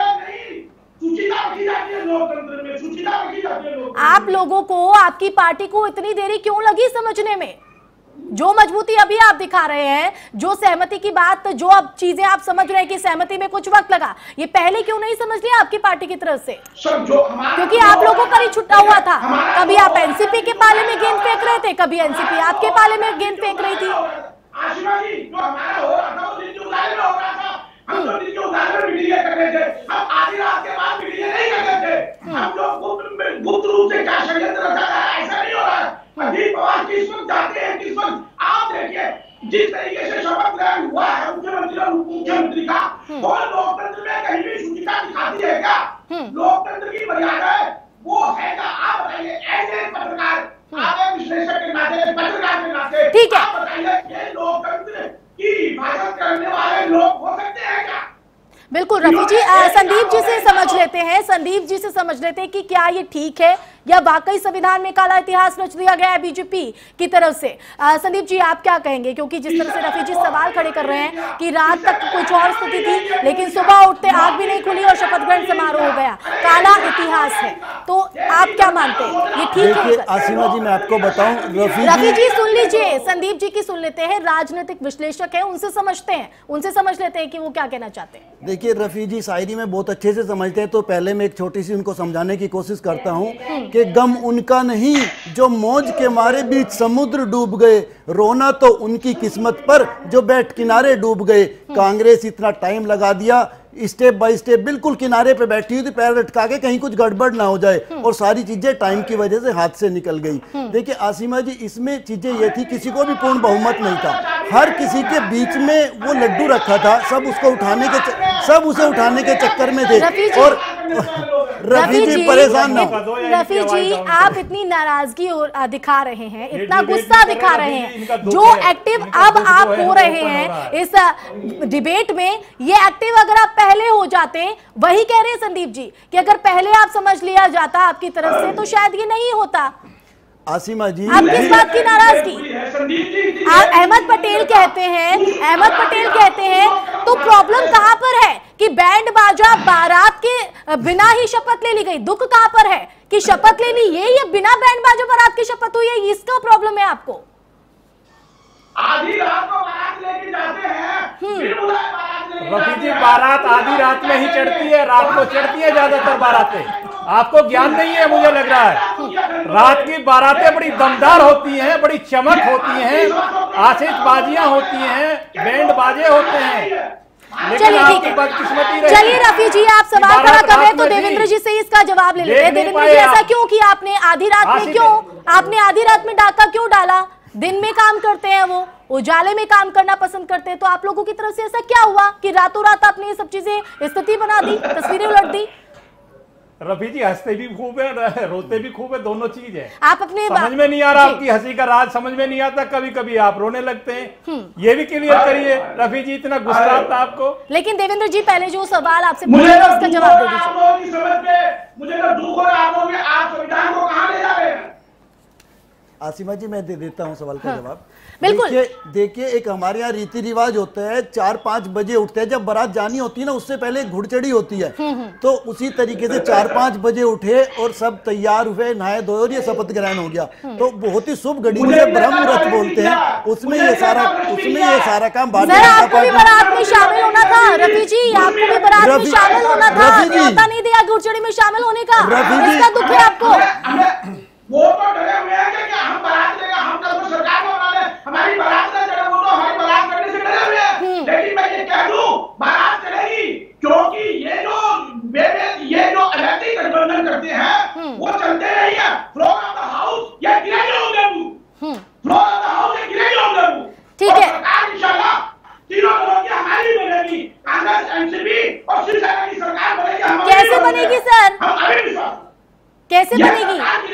आप लोगों को, आपकी पार्टी को इतनी देरी क्यों लगी समझने में? जो मजबूती अभी आप दिखा रहे हैं, जो सहमति की बात, जो अब चीजें आप समझ रहे हैं कि सहमति में कुछ वक्त लगा, ये पहले क्यों नहीं समझ लिया आपकी पार्टी की तरफ से? क्योंकि आप लोगों पर ही छुट्टा हुआ था। कभी आप एनसीपी के पाले में गेंद फेंक रहे थे, कभी एनसीपी आपके पाले में गेंद फेंक रही थी। आशिमा जी, जो हमारा हो रहा था वो दिन के उजाले में हो रहा था। हम तो दिन के उजाले में मीटिंग कर रहे थे, हम आधी रात के बाद मीटिंग नहीं कर रहे थे। हम लोग गुप्त रूप से क्या षड्यंत्र रचा जा रहा है, ऐसा नहीं हो रहा है। अजीत पवार किस वक्त जाते हैं, किस वक्त आप देखिए जिस तरीके से शपथ ग्रहण हुआ है मुख्यमंत्री और उप मुख्यमंत्री का, और लोकतंत्र में कहीं भी शुचिता दिखाती है क्या? लोकतंत्र की मर्यादा है वो है क्या? आप बताइए, ऐसे पत्रकार, आप विश्लेषक के नाते, पत्रकार के नाते, ठीक है, आप बताइए ये लोकतंत्र की हिफाजत करने वाले लोग हो सकते हैं क्या? बिल्कुल रफी जी, संदीप जी से समझ लेते हैं, संदीप जी से समझ लेते हैं कि क्या ये ठीक है या वाकई संविधान में काला इतिहास रच दिया गया है बीजेपी की तरफ से। संदीप जी आप क्या कहेंगे? क्योंकि जिस तरह से रफी जी सवाल खड़े कर रहे हैं कि रात तक कुछ और स्थिति थी लेकिन सुबह उठते आग भी नहीं खुली और शपथ ग्रहण समारोह हो गया, काला इतिहास है, तो आप क्या मानते हैं ये ठीक है? आसिमा जी मैं आपको बताऊं, रफी जी सुन लीजिए, संदीप जी की सुन लेते हैं, राजनीतिक विश्लेषक है, उनसे समझते हैं, उनसे समझ लेते हैं कि वो क्या कहना चाहते हैं। देखिए रफी जी शायरी में बहुत अच्छे से समझते हैं, तो पहले मैं एक छोटी सी उनको समझाने की कोशिश करता हूं कि गम उनका नहीं जो मौज के मारे बीच समुद्र डूब गए, रोना तो उनकी किस्मत पर जो बैठ किनारे डूब गए। कांग्रेस इतना टाइम लगा दिया, स्टेप बाय स्टेप बिल्कुल किनारे पे बैठी हुई थी, पैर लटका के कहीं कुछ गड़बड़ ना हो जाए, और सारी चीजें टाइम की वजह से हाथ से निकल गई। देखिए आसिमा जी इसमें चीजें ये थी, किसी को भी पूर्ण बहुमत नहीं था, हर किसी के बीच में वो लड्डू रखा था, सब उसे उठाने के चक्कर में थे। और रफी जी परेशान ना हो। रफी जी आप इतनी नाराजगी दिखा रहे हैं, इतना गुस्सा दिखा रहे हैं, जो एक्टिव अब आप हो रहे हैं इस डिबेट में, ये एक्टिव अगर आप पहले हो जाते, वही कह रहे हैं संदीप जी कि अगर पहले आप समझ लिया जाता आपकी तरफ से तो शायद ये नहीं होता। आसिमा जी आप किस बात की नाराजगी? अहमद पटेल कहते हैं तो प्रॉब्लम कहां पर है कि बैंड बाजा बारात के बिना ही शपथ ले ली गई? दुख कहां पर है कि शपथ ले ली ये बिना बैंड बाजा बारात की शपथ हुई है, इसका प्रॉब्लम है आपको? आधी रात को बारात लेके जाते हैं, फिर बुलाए बारात लेके जाते हैं। रफी जी बारात आधी रात में ही चढ़ती है, रात को चढ़ती है ज्यादातर बारातें। आपको ज्ञान नहीं है मुझे लग रहा है। रात की बारातें बड़ी दमदार होती हैं, बड़ी चमक होती हैं, आतिशबाजियां होती हैं, बैंड बाजे होते हैं, लेकिन आपकी बदकिस्मती रही। चलिए रफी जी आप सवाल खड़ा कर रहे हैं तो देवेंद्र जी से इसका जवाब ले लेते हैं। देवेंद्र जी ऐसा क्यों किया आपने? आधी रात में डाका क्यों डाला? दिन में काम करते हैं, वो उजाले में काम करना पसंद करते हैं, तो आप लोगों की तरफ से ऐसा क्या हुआ कि रातों रात आपने ये सब चीजें स्थिति बना दी, तस्वीरें उलट दी? रफी जी हंसते भी खूब है, रोते भी खूब है, दोनों चीज है। आप अपने समझ में नहीं आ रहा, आपकी हंसी का राज समझ में नहीं आता, कभी कभी आप रोने लगते हैं, ये भी क्लियर करिए। रफी जी इतना गुस्सा आता आपको? लेकिन देवेंद्र जी पहले जो सवाल आपसे पूछा उसका जवाब दे दीजिए। मुझे तो दुख हो रहा है आप संविधान को कहां ले जा रहे हैं? आसिमा जी, मैं दे देता हूँ सवाल का जवाब। बिल्कुल। देखिए एक हमारे यहाँ रीति रिवाज होता है, 4-5 बजे उठते हैं, जब बारात जानी होती है ना उससे पहले घुड़चड़ी होती है, तो उसी तरीके से 4-5 बजे उठे और सब तैयार हुए, नहाए धोए और ये शपथ ग्रहण हो गया। तो बहुत ही शुभ घड़ी जिसे ब्रह्म मुहूर्त बोलते हैं, उसमें ये सारा काम भारतीय जनता पार्टी बारात में शामिल होना था। रफी जी, आपको भी बारात में शामिल होना था, न्योता नहीं दिया घुड़चड़ी में शामिल होने का, इसका दुख है आपको? वो तो डरे हुए हैं कि हम बारात लेगा, हम कल को सरकार को बना ले, हमारी बारात ना चले, वो तो हमारी बारात करने से डरे हुए हैं। लेकिन मैं ये कह दूं, बारात चलेगी, क्योंकि ये जो अनैतिक गठबंधन करते हैं वो चलते नहीं है। फ्लोर ऑफ द हाउस ये गिरेगी होंगे, फ्लोर ऑफ द हाउस ये गिरेगी होंगे। ठीक है, सरकार इंशाल्लाह तीनों दलों की हमारी बनेगी, कांग्रेस, एनसीपी और शिवसेना की सरकार बनेगी। कैसे बनेगी सर? हम अभी विश्वास कैसे बनेगी?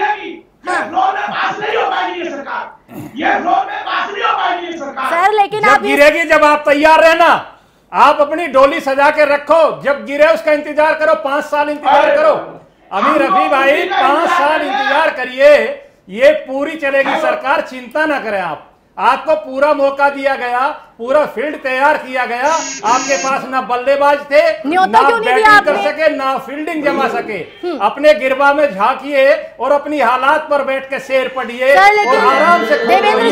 सर लेकिन जब गिरेगी, जब आप तैयार रहना, आप अपनी डोली सजा के रखो, जब गिरे उसका इंतजार करो, 5 साल इंतजार करो। अभी रफी भाई 5 साल इंतजार करिए, ये पूरी चलेगी सरकार, चिंता ना करें आप। आपको पूरा मौका दिया गया, पूरा फील्ड तैयार किया गया, आपके पास ना बल्लेबाज थे, ना बैटिंग कर सके, ना फील्डिंग जमा सके। अपने गिरबा में झांकिए और अपनी हालात पर बैठ के शेर पढ़िए और आराम से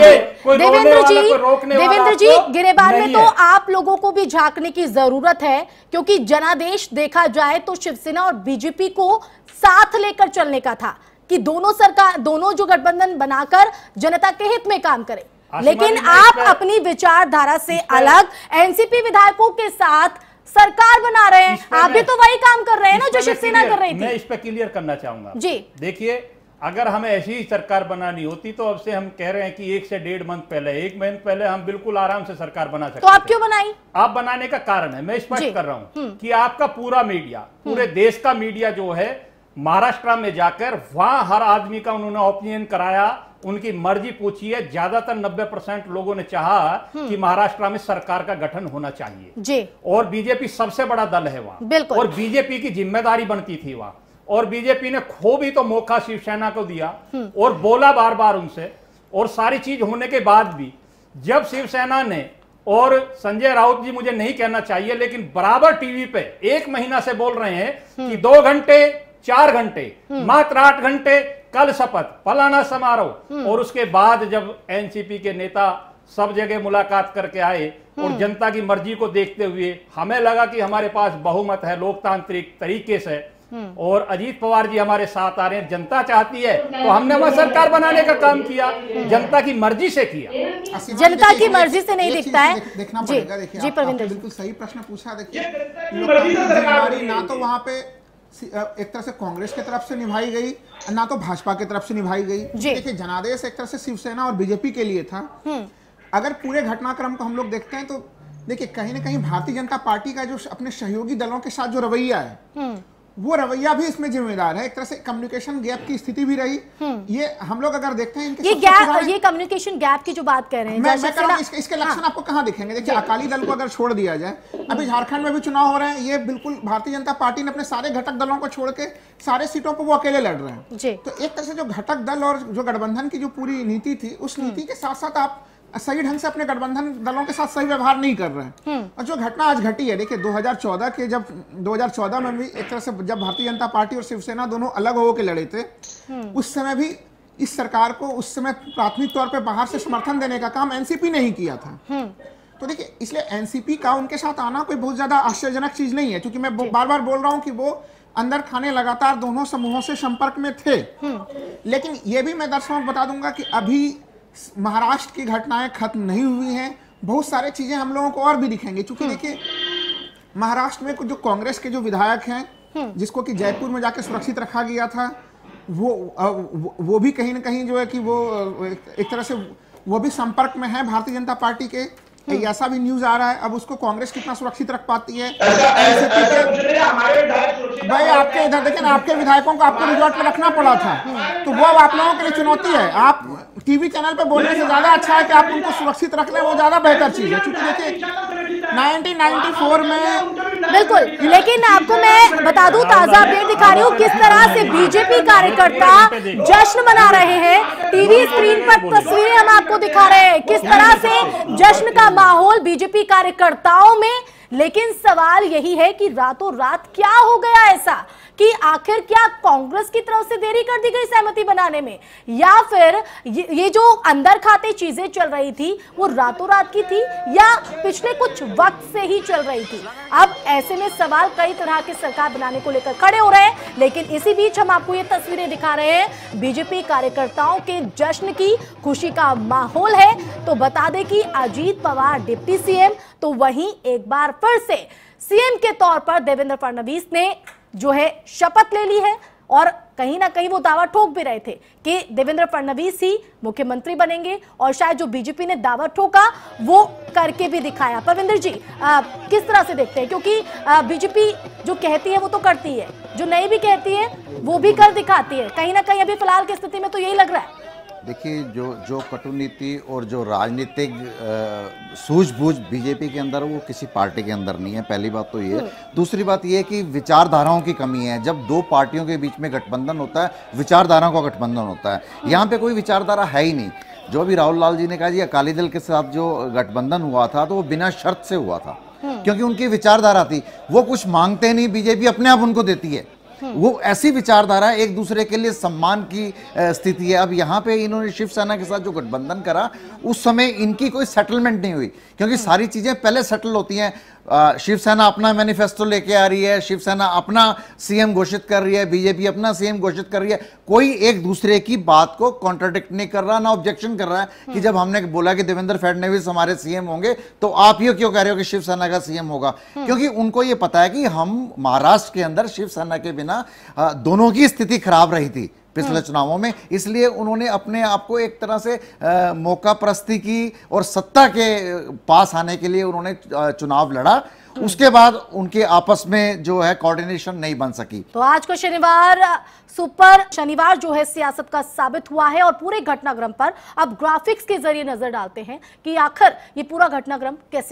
देवेंद्र जी, गिरेबान में तो आप लोगों को भी झांकने की जरूरत है, क्योंकि जनादेश देखा जाए तो शिवसेना और बीजेपी को साथ लेकर चलने का था कि दोनों जो गठबंधन बनाकर जनता के हित में काम करें। लेकिन आप अपनी विचारधारा से अलग एनसीपी विधायकों के साथ सरकार बना रहे हैं। आप भी तो वही काम कर रहे हैं ना जो शिवसेना कर रही थी। मैं इस पे क्लियर करना चाहूंगा जी। देखिए, अगर हमें ऐसी ही सरकार बनानी होती तो अब से हम कह रहे हैं कि 1 से 1.5 मंथ पहले, 1 महीने पहले हम बिल्कुल आराम से सरकार बना सकते। तो आप क्यों बनाई? आप बनाने का कारण है, मैं स्पष्ट कर रहा हूं कि आपका पूरा मीडिया, पूरे देश का मीडिया जो है, महाराष्ट्र में जाकर वहां हर आदमी का उन्होंने ओपिनियन कराया, उनकी मर्जी पूछी है। ज्यादातर 90% लोगों ने चाहा कि महाराष्ट्र में सरकार का गठन होना चाहिए जी। और बीजेपी सबसे बड़ा दल है वहां, और बीजेपी की जिम्मेदारी बनती थी वहां, और बीजेपी ने खूब ही तो मौका शिवसेना को दिया और बोला बार बार उनसे। और सारी चीज होने के बाद भी जब शिवसेना ने, और संजय राउत जी मुझे नहीं कहना चाहिए, लेकिन बराबर टीवी पे 1 महीना से बोल रहे हैं कि 2 घंटे 4 घंटे, मात्र 8 घंटे, कल शपथ, फलाना समारोह। और उसके बाद जब एनसीपी के नेता सब जगह मुलाकात करके आए और जनता की मर्जी को देखते हुए हमें लगा कि हमारे पास बहुमत है लोकतांत्रिक तरीके से, और अजीत पवार जी हमारे साथ आ रहे हैं, जनता चाहती है, तो हमने वहां सरकार बनाने का काम किया, जनता की मर्जी से किया। जनता की मर्जी से नहीं दिखता है। देखना पड़ेगा। देखिए, जी परविंदर, बिल्कुल सही प्रश्न पूछा। देखिए, ना तो वहां पे एक तरह से कांग्रेस की तरफ से निभाई गई, ना तो भाजपा की तरफ से निभाई गई। देखिए, जनादेश एक तरह से शिवसेना और बीजेपी के लिए था। अगर पूरे घटनाक्रम को हम लोग देखते हैं तो देखिए, कहीं ना कहीं भारतीय जनता पार्टी का जो अपने सहयोगी दलों के साथ जो रवैया है, वो रवैया भी इसमें जिम्मेदार है। एक तरह से कम्युनिकेशन गैप की स्थिति भी रही। ये हम लोग अगर देखते हैं इनके ये कम्युनिकेशन गैप की जो बात कर रहे हैं, मैं कह रहा हूं, इसके लक्षण आपको कहां दिखेंगे? देखिए, अकाली दल को अगर छोड़ दिया जाए, अभी झारखंड में भी चुनाव हो रहे हैं, ये बिल्कुल भारतीय जनता पार्टी ने अपने सारे घटक दलों को छोड़ के सारे सीटों पर वो अकेले लड़ रहे हैं। तो एक तरह से जो घटक दल और जो गठबंधन की जो पूरी नीति थी, उस नीति के साथ साथ आप सही ढंग से अपने गठबंधन दलों के साथ सही व्यवहार नहीं कर रहे हैं। और जो घटना आज घटी है, देखिए 2014 के, जब 2014 में भी एक तरह से जब भारतीय जनता पार्टी और शिवसेना दोनों अलग होकर लड़े थे, उस समय भी इस सरकार को उस समय प्राथमिक तौर पे बाहर से समर्थन देने का काम एनसीपी ने ही किया था। तो देखिए, इसलिए एनसीपी का उनके साथ आना कोई बहुत ज्यादा आश्चर्यजनक चीज नहीं है, क्योंकि मैं बार बार बोल रहा हूं कि वो अंदर खाने लगातार दोनों समूहों से संपर्क में थे। लेकिन ये भी मैं दर्शकों को बता दूंगा कि अभी महाराष्ट्र की घटनाएं खत्म नहीं हुई हैं, बहुत सारी चीजें हम लोगों को और भी दिखेंगी। क्योंकि देखिए, महाराष्ट्र में कुछ जो कांग्रेस के जो विधायक हैं, जिसको कि जयपुर में जाके सुरक्षित रखा गया था, वो भी कहीं ना कहीं जो है कि वो एक तरह से वो भी संपर्क में है भारतीय जनता पार्टी के। ऐसा भी न्यूज आ रहा है। अब उसको कांग्रेस कितना सुरक्षित रख पाती है? भाई, आपके इधर देखें ना, आपके विधायकों को आपको रिजॉर्ट में रखना पड़ा था, तो वो आप लोगों के लिए चुनौती है। आप टीवी चैनल पे बोलने से ज्यादा अच्छा है कि आप उनको सुरक्षित रख लें, वो ज्यादा बेहतर चीज है। क्योंकि देखिए, 1994 में बिल्कुल, लेकिन आपको मैं बता दूं, ताजा अपडेट दिखा रही हूँ किस तरह से बीजेपी कार्यकर्ता जश्न मना रहे हैं। टीवी स्क्रीन पर तस्वीरें हम आपको दिखा रहे हैं किस तरह से जश्न का माहौल बीजेपी कार्यकर्ताओं में। लेकिन सवाल यही है कि रातों रात क्या हो गया ऐसा कि आखिर क्या कांग्रेस की तरफ से देरी कर दी गई सहमति बनाने में, या फिर ये जो अंदर खाते चीजें चल रही थी वो रातों रात की थी या पिछले कुछ वक्त से ही चल रही थी। अब ऐसे में सवाल कई तरह के सरकार बनाने को लेकर खड़े हो रहे हैं। लेकिन इसी बीच हम आपको ये तस्वीरें दिखा रहे हैं बीजेपी कार्यकर्ताओं के जश्न की, खुशी का माहौल है। तो बता दें कि अजीत पवार डिप्टी सीएम, तो वहीं एक बार फिर से सीएम के तौर पर देवेंद्र फडणवीस ने जो है शपथ ले ली है और कहीं ना कहीं वो दावा ठोक भी रहे थे कि देवेंद्र फडणवीस ही मुख्यमंत्री बनेंगे और शायद जो बीजेपी ने दावा ठोका वो करके भी दिखाया। परविंदर जी, किस तरह से देखते हैं, क्योंकि बीजेपी जो कहती है वो तो करती है, जो नहीं भी कहती है वो भी कर दिखाती है। कहीं ना कहीं अभी फिलहाल की स्थिति में तो यही लग रहा है। देखिए, जो कटुनीति और जो राजनीतिक सूझबूझ बीजेपी के अंदर, वो किसी पार्टी के अंदर नहीं है। पहली बात तो ये। दूसरी बात ये है कि विचारधाराओं की कमी है। जब दो पार्टियों के बीच में गठबंधन होता है, विचारधाराओं का गठबंधन होता है। यहाँ पे कोई विचारधारा है ही नहीं। जो भी राहुल लाल जी ने कहा जी अकाली दल के साथ जो गठबंधन हुआ था तो वो बिना शर्त से हुआ था, क्योंकि उनकी विचारधारा थी। वो कुछ मांगते नहीं, बीजेपी अपने आप उनको देती है। वो ऐसी विचारधारा, एक दूसरे के लिए सम्मान की स्थिति है। अब यहाँ पे इन्होंने शिवसेना के साथ जो गठबंधन करा उस समय इनकी कोई सेटलमेंट नहीं हुई, क्योंकि सारी चीजें पहले सेटल होती हैं। शिवसेना अपना मैनिफेस्टो लेके आ रही है, शिवसेना अपना सीएम घोषित कर रही है, बीजेपी अपना सीएम घोषित कर रही है। कोई एक दूसरे की बात को कॉन्ट्राडिक्ट नहीं कर रहा, ना ऑब्जेक्शन कर रहा है कि जब हमने बोला कि देवेंद्र फडणवीस हमारे सीएम होंगे तो आप ये क्यों कह रहे हो कि शिवसेना का सीएम होगा। क्योंकि उनको ये पता है कि हम महाराष्ट्र के अंदर शिवसेना के बिना दोनों की स्थिति खराब रही थी पिछले चुनावों में, इसलिए उन्होंने अपने आप को एक तरह से मौका प्रस्ती की और सत्ता के पास आने के लिए उन्होंने चुनाव लड़ा। उसके बाद उनके आपस में जो है कोऑर्डिनेशन नहीं बन सकी। तो आज को शनिवार सुपर शनिवार जो है सियासत का साबित हुआ है और पूरे घटनाक्रम पर अब ग्राफिक्स के जरिए नजर डालते हैं कि आखिर ये पूरा घटनाक्रम कैसे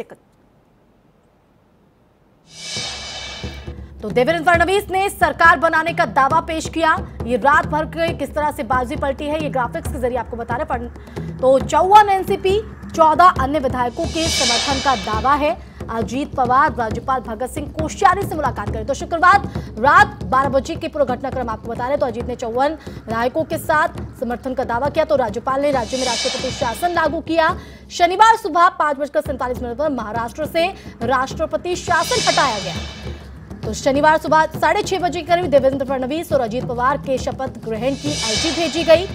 तो देवेंद्र फडणवीस ने सरकार बनाने का दावा पेश किया। ये रात भर के किस तरह से बाजी पलटी है ये ग्राफिक्स के जरिए आपको बता रहे। तो 54 एनसीपी 14 अन्य विधायकों के समर्थन का दावा है। अजीत पवार राज्यपाल भगत सिंह कोश्यारी से मुलाकात करें। तो शुक्रवार रात 12 बजे के पूरा घटनाक्रम आपको बता रहे। तो अजीत ने 54 विधायकों के साथ समर्थन का दावा किया। तो राज्यपाल ने राज्य में राष्ट्रपति शासन लागू किया। शनिवार सुबह 5:47 पर महाराष्ट्र से राष्ट्रपति शासन हटाया गया। तो शनिवार सुबह 6:30 बजे के करीब देवेंद्र फडणवीस और अजीत पवार के शपथ ग्रहण की अर्जी भेजी गई।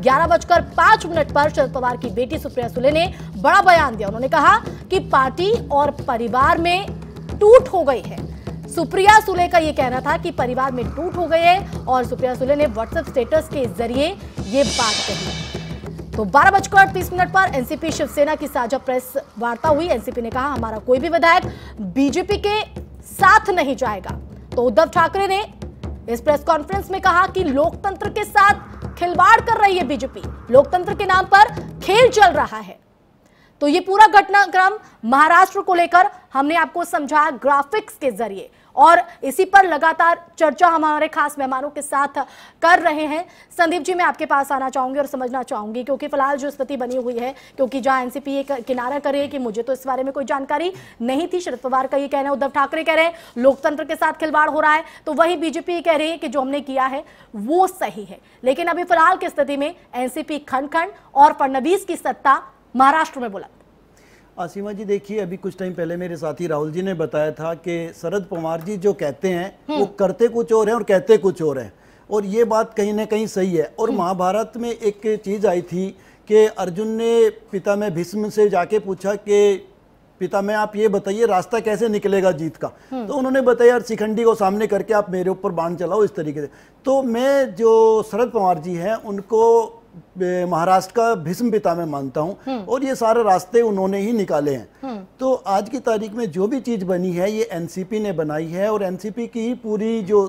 11:05 पर शरद पवार की बेटी सुप्रिया सुले ने बड़ा बयान दिया। उन्होंने कहा कि पार्टी और परिवार में टूट हो गई है। सुप्रिया सुले का यह कहना था कि परिवार में टूट हो गई है और सुप्रिया सुले ने व्हाट्सएप स्टेटस के जरिए ये बात कही। तो 12:30 पर एनसीपी शिवसेना की साझा प्रेस वार्ता हुई। एनसीपी ने कहा हमारा कोई भी विधायक बीजेपी के साथ नहीं जाएगा। तो उद्धव ठाकरे ने इस प्रेस कॉन्फ्रेंस में कहा कि लोकतंत्र के साथ खिलवाड़ कर रही है बीजेपी, लोकतंत्र के नाम पर खेल चल रहा है। तो ये पूरा घटनाक्रम महाराष्ट्र को लेकर हमने आपको समझाया ग्राफिक्स के जरिए और इसी पर लगातार चर्चा हमारे खास मेहमानों के साथ कर रहे हैं। संदीप जी, मैं आपके पास आना चाहूंगी और समझना चाहूंगी क्योंकि फिलहाल जो स्थिति बनी हुई है, क्योंकि जहां एनसीपी एक किनारा करे कि मुझे तो इस बारे में कोई जानकारी नहीं थी, शरद पवार का ये कहना है, उद्धव ठाकरे कह रहे हैं लोकतंत्र के साथ खिलवाड़ हो रहा है, तो वही बीजेपी कह रही है कि जो हमने किया है वो सही है। लेकिन अभी फिलहाल की स्थिति में एनसीपी खंड खंड और फडणवीस की सत्ता महाराष्ट्र में बुलंद। आसिमा जी, देखिए अभी कुछ टाइम पहले मेरे साथी राहुल जी ने बताया था कि शरद पवार जी जो कहते हैं वो करते कुछ और हैं और कहते कुछ और हैं, और ये बात कहीं ना कहीं सही है। और महाभारत में एक चीज़ आई थी कि अर्जुन ने पिता में भीष्म से जाके पूछा कि पिता में आप ये बताइए रास्ता कैसे निकलेगा जीत का। तो उन्होंने बताया यार शिखंडी को सामने करके आप मेरे ऊपर बाण चलाओ, इस तरीके से। तो मैं जो शरद पवार जी हैं उनको महाराष्ट्र का भीष्म पिता मैं मानता हूं, और ये सारे रास्ते उन्होंने ही निकाले हैं। तो आज की तारीख में जो भी चीज बनी है ये एनसीपी ने बनाई है, और एनसीपी की पूरी जो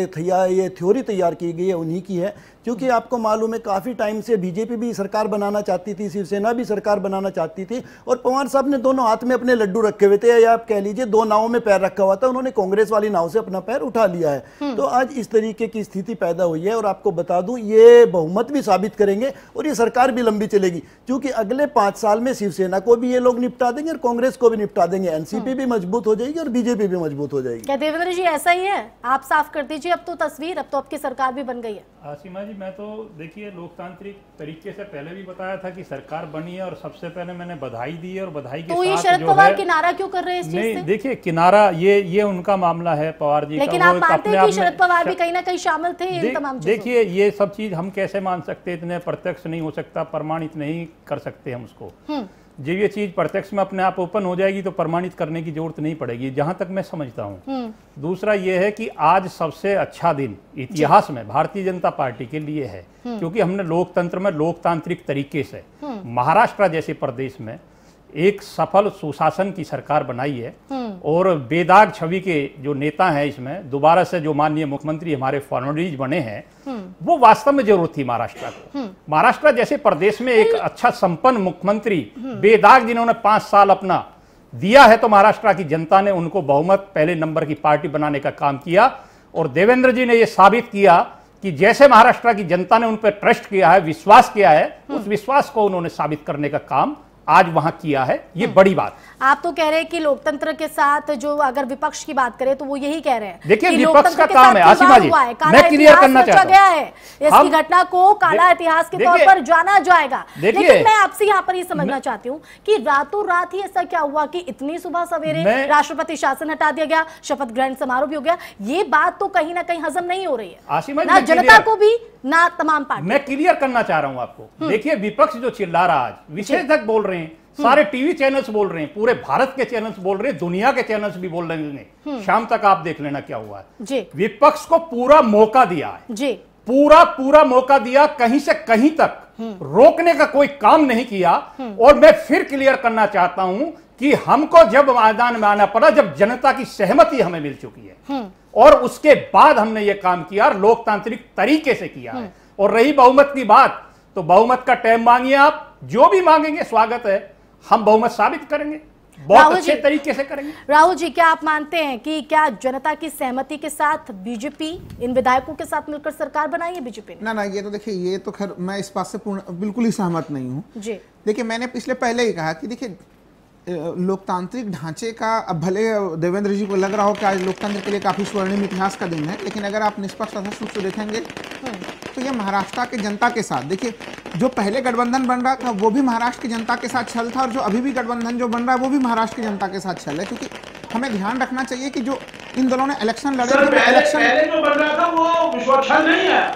ये थ्योरी तैयार की गई है उन्हीं की है। क्योंकि आपको मालूम है काफी टाइम से बीजेपी भी सरकार बनाना चाहती थी, शिवसेना भी सरकार बनाना चाहती थी, और पवार साहब ने दोनों हाथ में अपने लड्डू रखे हुए थे, या आप कह लीजिए दो नावों में पैर रखा हुआ था, उन्होंने कांग्रेस वाली नाव से अपना पैर उठा लिया है। तो आज इस तरीके की स्थिति पैदा हुई है, और आपको बता दूं ये बहुमत भी साबित करेंगे और ये सरकार भी लंबी चलेगी, क्योंकि अगले 5 साल में शिवसेना को भी ये लोग निपटा देंगे और कांग्रेस को भी निपटा देंगे। एनसीपी भी मजबूत हो जाएगी और बीजेपी भी मजबूत हो जाएगी। क्या देवेंद्र जी ऐसा ही है? आप साफ कर दीजिए अब तो तस्वीर, अब तो आपकी सरकार भी बन गई है। सीमा जी, मैं तो देखिए लोकतांत्रिक तरीके से पहले भी बताया था कि सरकार बनी है, और सबसे पहले मैंने बधाई दी है, और बधाई के तो ये साथ शरद पवार किनारा क्यों कर रहे हैं इस चीज से? नहीं, देखिए किनारा ये उनका मामला है पवार जी का। लेकिन आप मानते हैं कि शरद पवार भी कहीं ना कहीं शामिल थे इन तमाम चीजों? देखिए ये सब चीज हम कैसे मान सकते हैं, इतने प्रत्यक्ष नहीं हो सकता, प्रमाणित नहीं कर सकते हम उसको। जब ये चीज प्रत्यक्ष में अपने आप ओपन हो जाएगी तो प्रमाणित करने की जरूरत नहीं पड़ेगी, जहां तक मैं समझता हूं। दूसरा ये है कि आज सबसे अच्छा दिन इतिहास में भारतीय जनता पार्टी के लिए है, क्योंकि हमने लोकतंत्र में लोकतांत्रिक तरीके से महाराष्ट्र जैसे प्रदेश में एक सफल सुशासन की सरकार बनाई है, और बेदाग छवि के जो नेता हैं इसमें दोबारा से जो माननीय मुख्यमंत्री हमारे फडणवीस बने हैं, वो वास्तव में जरूरत थी महाराष्ट्र को। महाराष्ट्र जैसे प्रदेश में एक अच्छा संपन्न मुख्यमंत्री बेदाग जिन्होंने 5 साल अपना दिया है, तो महाराष्ट्र की जनता ने उनको बहुमत पहले नंबर की पार्टी बनाने का काम किया, और देवेंद्र जी ने यह साबित किया कि जैसे महाराष्ट्र की जनता ने उन पर ट्रस्ट किया है, विश्वास किया है, उस विश्वास को उन्होंने साबित करने का काम आज वहां किया है। ये बड़ी बात। आप तो कह रहे हैं कि लोकतंत्र के साथ जो अगर विपक्ष की बात करें तो वो यही कह रहे हैं। देखिए विपक्ष का काम है आसिमा जी, मैं क्लियर करना चाहता हूं, इसकी घटना को काला इतिहास के तौर पर जाना जाएगा। लेकिन मैं आपसे यहाँ पर ये समझना चाहती हूँ कि रातों रात ही ऐसा क्या हुआ कि इतनी सुबह सवेरे राष्ट्रपति शासन हटा दिया गया, शपथ ग्रहण समारोह भी हो गया? ये बात तो कहीं ना कहीं हजम नहीं हो रही है आसिमा, ना जनता को भी ना तमाम पार्टी। मैं क्लियर करना चाह रहा हूं आपको। देखिए विपक्ष जो चिल्ला रहा, आज विशेषज्ञ बोल रहे हैं, सारे टीवी चैनल्स बोल रहे हैं, पूरे भारत के चैनल्स बोल रहे हैं, दुनिया के चैनल्स भी बोल रहे हैं। शाम तक आप देख लेना क्या हुआ है। विपक्ष को पूरा मौका दिया है जी, पूरा मौका दिया, कहीं से कहीं तक रोकने का कोई काम नहीं किया। और मैं फिर क्लियर करना चाहता हूं कि हमको जब मैदान में आना पड़ा, जब जनता की सहमति हमें मिल चुकी है, और उसके बाद हमने ये काम किया, लोकतांत्रिक तरीके से किया है। और रही बहुमत की बात, तो बहुमत का टाइम मांगिए, आप जो भी मांगेंगे स्वागत है, हम बहुमत साबित करेंगे, बहुत अच्छे तरीके से करेंगे। राहुल जी, क्या आप मानते हैं कि क्या जनता की सहमति के साथ बीजेपी इन विधायकों के साथ मिलकर सरकार बनाई है बीजेपी ने? ना ये तो देखिए, ये तो खैर मैं इस बात से बिल्कुल ही सहमत नहीं हूँ जी। देखिए मैंने पहले ही कहा कि देखिए लोकतांत्रिक ढांचे का, अब भले देवेंद्र जी को लग रहा हो कि आज लोकतंत्र के लिए काफी स्वर्णिम इतिहास का दिन है, लेकिन अगर आप निष्पक्ष रूप से देखेंगे तो ये महाराष्ट्र के जनता के साथ, देखिए जो पहले गठबंधन बन रहा था वो भी महाराष्ट्र की जनता के साथ छल था, और जो अभी भी गठबंधन जो बन रहा है वो भी महाराष्ट्र की जनता के साथ छल है। क्योंकि हमें ध्यान रखना चाहिए कि जो इन दोनों ने इलेक्शन लड़े थे, पहले जो बन रहा था वो विश्वास नहीं है।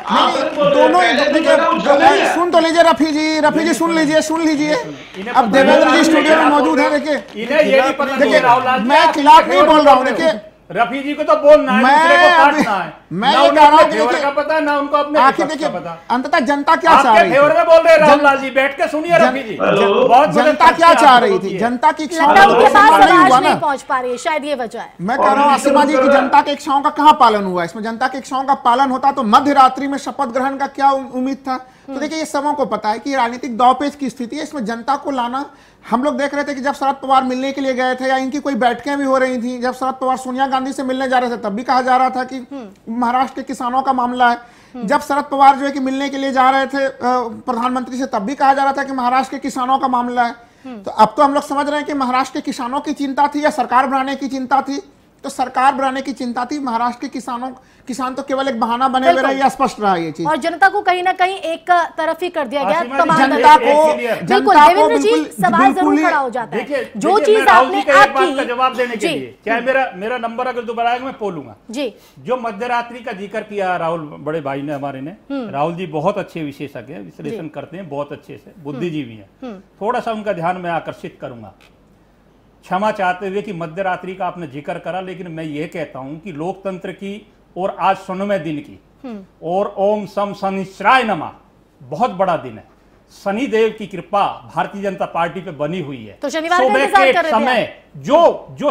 दोनों सुन तो लीजिए रफी जी सुन लीजिए। अब देवेंद्र जी स्टूडियो में मौजूद है, देखिए मैं खिलाफ नहीं बोल रहा हूँ। देखिए रफी जी को तो बोलना है, दूसरे को काटना है। मैं ये कह रहा हूं कि फेवर का पता ना उनको अपने आखिर देखिए अंततः जनता क्या चाह रही थी। फेवर में बोल रहे हैं रामलाल जी, बैठ के सुनिए रफी जी। बहुत जनता क्या चाह रही थी, जनता की इच्छाओं का नहीं पहुंच पा रही है, शायद ये वजह है। मैं कह रहा हूँ आसिमा जी की जनता की इच्छाओं का कहाँ पालन हुआ? इसमें जनता की इच्छाओं का पालन होता तो मध्य रात्रि में शपथ ग्रहण का क्या उम्मीद था? तो देखिए ये सबों को पता है कि राजनीतिक दांवपेच की स्थिति है, इसमें जनता को लाना। हम लोग देख रहे थे कि जब शरद पवार मिलने के लिए गए थे, या इनकी कोई बैठकें भी हो रही थी, जब शरद पवार सोनिया गांधी से मिलने जा रहे थे तब भी कहा जा रहा था कि महाराष्ट्र के किसानों का मामला है। जब शरद पवार जो है कि मिलने के लिए जा रहे थे प्रधानमंत्री से, तब भी कहा जा रहा था कि महाराष्ट्र के किसानों का मामला है। तो अब तो हम लोग समझ रहे हैं कि महाराष्ट्र के किसानों की चिंता थी या सरकार बनाने की चिंता थी। तो सरकार बनाने की चिंता थी, महाराष्ट्र के किसान तो केवल एक बहाना बने हुए रहे, स्पष्ट रहा ये चीज। और जनता को कहीं ना कहीं एक तरफ ही कर दिया गया। जनता को देवेंद्र जी सवाल जरूर खड़ा हो जाता है, जो चीज आपने का जवाब देने के लिए, चाहे मेरा नंबर अगर दोबारा आएगा मैं बोलूंगा जी। जो मध्यरात्रि का जिक्र किया राहुल बड़े भाई ने हमारे ने, राहुल जी बहुत अच्छे विशेषज्ञ हैं, विश्लेषण करते हैं बहुत अच्छे से, बुद्धिजीवी हैं। थोड़ा सा उनका ध्यान मैं आकर्षित करूंगा, क्षमा चाहते हुए कि मध्यरात्रि का आपने जिक्र करा, लेकिन मैं ये कहता हूं कि लोकतंत्र की और आज 100वें दिन की और ओम सम शनिश्चराय नमः बहुत बड़ा दिन है। शनिदेव की कृपा भारतीय जनता पार्टी पे बनी हुई है। तो शनिवार का सुबह इंतजार के कर रहे थे समय जो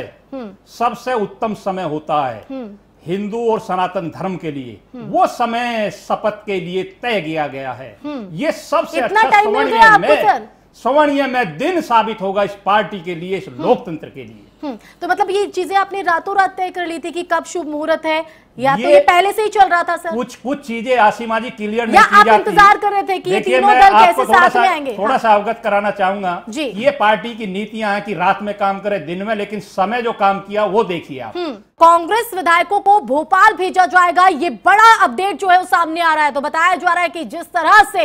सबसे उत्तम समय होता है हिंदू और सनातन धर्म के लिए, वो समय शपथ के लिए तय किया गया है। ये सबसे इतना अच्छा टाइम मिल गया आपको सर? स्वर्णीय में दिन साबित होगा इस पार्टी के लिए, इस लोकतंत्र के लिए। तो मतलब ये चीजें आपने रातों रात तय कर ली थी कि कब शुभ मुहूर्त है, या तो ये पहले से ही चल रहा था सर? कुछ चीजें आसिमा जी क्लियर या नहीं की आप जाती। इंतजार कर रहे थे कि ये देखिए, तीनों मैं दल आपको कैसे साथ में आएंगे? थोड़ा सा अवगत कराना चाहूंगा। जी। ये पार्टी की नीतियां हैं कि रात में काम करे दिन में, लेकिन समय जो काम किया वो देखिए आप। कांग्रेस विधायकों को भोपाल भेजा जाएगा, ये बड़ा अपडेट जो है वो सामने आ रहा है। तो बताया जा रहा है कि जिस तरह से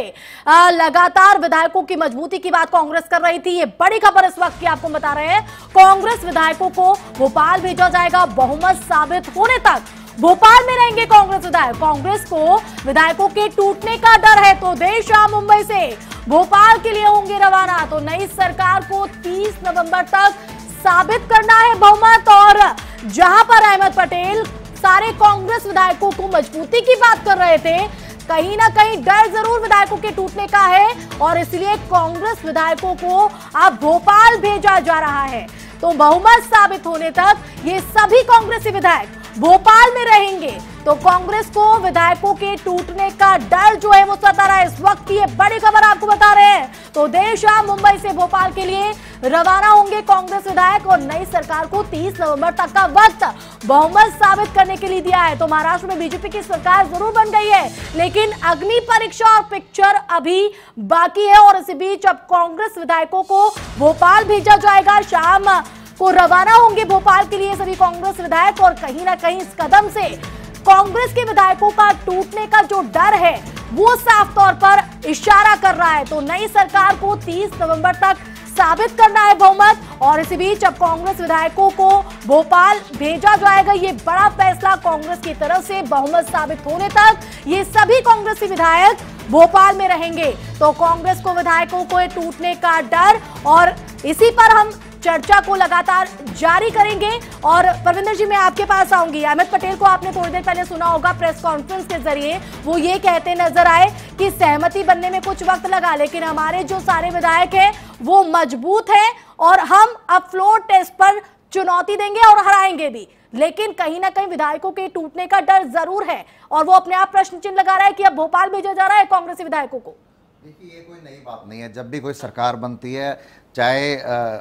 लगातार विधायकों की मजबूती की बात कांग्रेस कर रही थी, ये बड़ी खबर इस वक्त की आपको बता रहे हैं। कांग्रेस विधायकों को भोपाल भेजा जाएगा, बहुमत साबित होने तक भोपाल में रहेंगे कांग्रेस विधायक। कांग्रेस को विधायकों के टूटने का डर है, तो देर शाम मुंबई से भोपाल के लिए होंगे रवाना। तो नई सरकार को 30 नवंबर तक साबित करना है बहुमत, और जहां पर अहमद पटेल सारे कांग्रेस विधायकों को मजबूती की बात कर रहे थे, कहीं ना कहीं डर जरूर विधायकों के टूटने का है, और इसलिए कांग्रेस विधायकों को अब भोपाल भेजा जा रहा है। तो बहुमत साबित होने तक ये सभी कांग्रेसी विधायक भोपाल में रहेंगे। तो कांग्रेस को विधायकों के टूटने का डर जो है वो सता रहा है। इस वक्त की ये बड़ी खबर आपको बता रहे हैं। तो देर शाम मुंबई से भोपाल के लिए रवाना होंगे कांग्रेस विधायक, और नई सरकार को 30 नवंबर तक का वक्त बहुमत साबित करने के लिए दिया है। तो महाराष्ट्र में बीजेपी की सरकार जरूर बन गई है, लेकिन अग्नि परीक्षा और पिक्चर अभी बाकी है। और इसी बीच अब कांग्रेस विधायकों को भोपाल भेजा जाएगा, शाम को रवाना होंगे भोपाल के लिए सभी कांग्रेस विधायक। और कहीं ना कहीं इस कदम से कांग्रेस के विधायकों का टूटने का जो डर है वो साफ तौर पर इशारा कर रहा है। तो नई सरकार को 30 नवंबर तक साबित करना है बहुमत, और इसी बीच अब कांग्रेस विधायकों को भोपाल भेजा जाएगा। ये बड़ा फैसला कांग्रेस की तरफ से, बहुमत साबित होने तक ये सभी कांग्रेसी विधायक भोपाल में रहेंगे। तो कांग्रेस को विधायकों को टूटने का डर, और इसी पर हम चर्चा को लगातार जारी करेंगे। और परविंदर जी, मैं आपके पास आऊंगी। अहमद पटेल को आपने थोड़ी देर पहले सुना होगा, प्रेस कॉन्फ्रेंस के जरिए वो ये कहते नजर आए कि सहमति बनने में कुछ वक्त लगा, लेकिन हमारे जो सारे विधायक हैं वो मजबूत हैं, और हम अब फ्लोर टेस्ट पर चुनौती देंगे और हराएंगे भी। लेकिन कहीं ना कहीं विधायकों के टूटने का डर जरूर है, और वो अपने आप प्रश्न चिन्ह लगा रहा है कि अब भोपाल भेजा जा रहा है कांग्रेसी विधायकों को। देखिए, ये कोई नई बात नहीं है। जब भी कोई सरकार बनती है, चाहे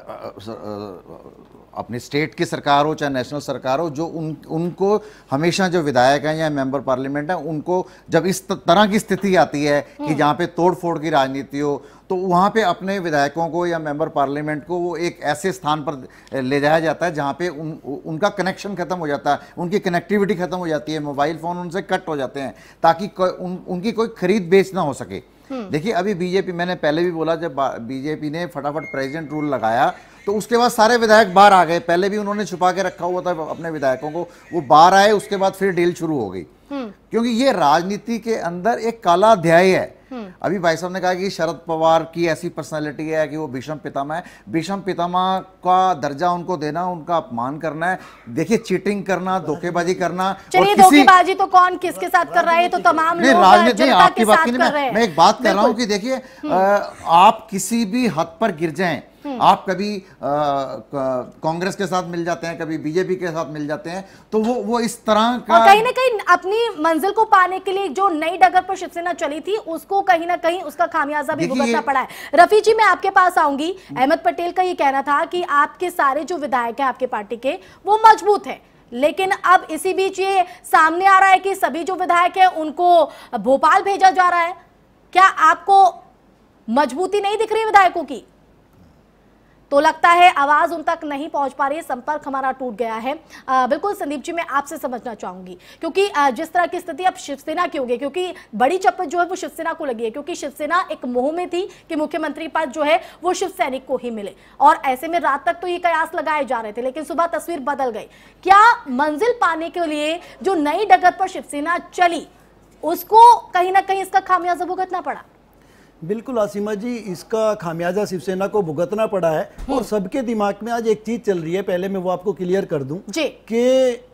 अपनी स्टेट की सरकार हो चाहे नेशनल सरकार हो, जो उनको हमेशा जो विधायक हैं या मेंबर पार्लियामेंट हैं, उनको जब इस तरह की स्थिति आती है कि जहाँ पे तोड़ फोड़ की राजनीति हो, तो वहाँ पे अपने विधायकों को या मेंबर पार्लियामेंट को वो एक ऐसे स्थान पर ले जाया जाता है जहाँ पे उनका कनेक्शन खत्म हो जाता है, उनकी कनेक्टिविटी खत्म हो जाती है, मोबाइल फ़ोन उनसे कट हो जाते हैं, ताकि उनकी कोई खरीद बेच ना हो सके। देखिए, अभी बीजेपी, मैंने पहले भी बोला, जब बीजेपी ने फटाफट प्रेसिडेंट रूल लगाया तो उसके बाद सारे विधायक बाहर आ गए। पहले भी उन्होंने छुपा के रखा हुआ था अपने विधायकों को, वो बाहर आए, उसके बाद फिर डील शुरू हो गई। क्योंकि ये राजनीति के अंदर एक काला अध्याय है। अभी भाई साहब ने कहा कि शरद पवार की ऐसी पर्सनालिटी है कि वो भीष्म पितामह है। भीष्म पितामह का दर्जा उनको देना, उनका अपमान करना है। देखिए, चीटिंग करना, धोखेबाजी करना, चलिए, धोखेबाजी तो कौन किसके साथ कर रहा है, तो तमाम लोग राजनीति जनता आपकी के बात साथ नहीं, कर रहे हैं। मैं एक बात कर रहा हूं कि देखिए, आप किसी भी हद पर गिर जाएं, आप कभी कांग्रेस के साथ मिल जाते हैं, कभी बीजेपी के साथ मिल जाते हैं, तो वो इस तरह का, और कहीं ना कहीं अपनी मंजिल को पाने के लिए जो नई डगर पर शिवसेना चली थी, उसको कहीं ना कहीं उसका खामियाजा भी भुगतना पड़ा है। रफी जी, मैं आपके पास आऊंगी। अहमद पटेल का ये कहना था कि आपके सारे जो विधायक हैं आपके पार्टी के, वो मजबूत है, लेकिन अब इसी बीच ये सामने आ रहा है कि सभी जो विधायक हैं उनको भोपाल भेजा जा रहा है। क्या आपको मजबूती नहीं दिख रही विधायकों की? तो लगता है आवाज उन तक नहीं पहुंच पा रही है, संपर्क हमारा टूट गया है। बिल्कुल संदीप जी, मैं आपसे समझना चाहूंगी, क्योंकि जिस तरह की स्थिति अब शिवसेना की हो गई, क्योंकि बड़ी चप्पल जो है वो शिवसेना को लगी है, क्योंकि शिवसेना एक मोह में थी कि मुख्यमंत्री पद जो है वो शिव सैनिक को ही मिले, और ऐसे में रात तक तो ये कयास लगाए जा रहे थे, लेकिन सुबह तस्वीर बदल गई। क्या मंजिल पाने के लिए जो नई डगर पर शिवसेना चली, उसको कहीं ना कहीं इसका खामियाजा भुगतना पड़ा? बिल्कुल आसिमा जी, इसका खामियाजा शिवसेना को भुगतना पड़ा है। और सबके दिमाग में आज एक चीज चल रही है, पहले मैं वो आपको क्लियर कर दूं कि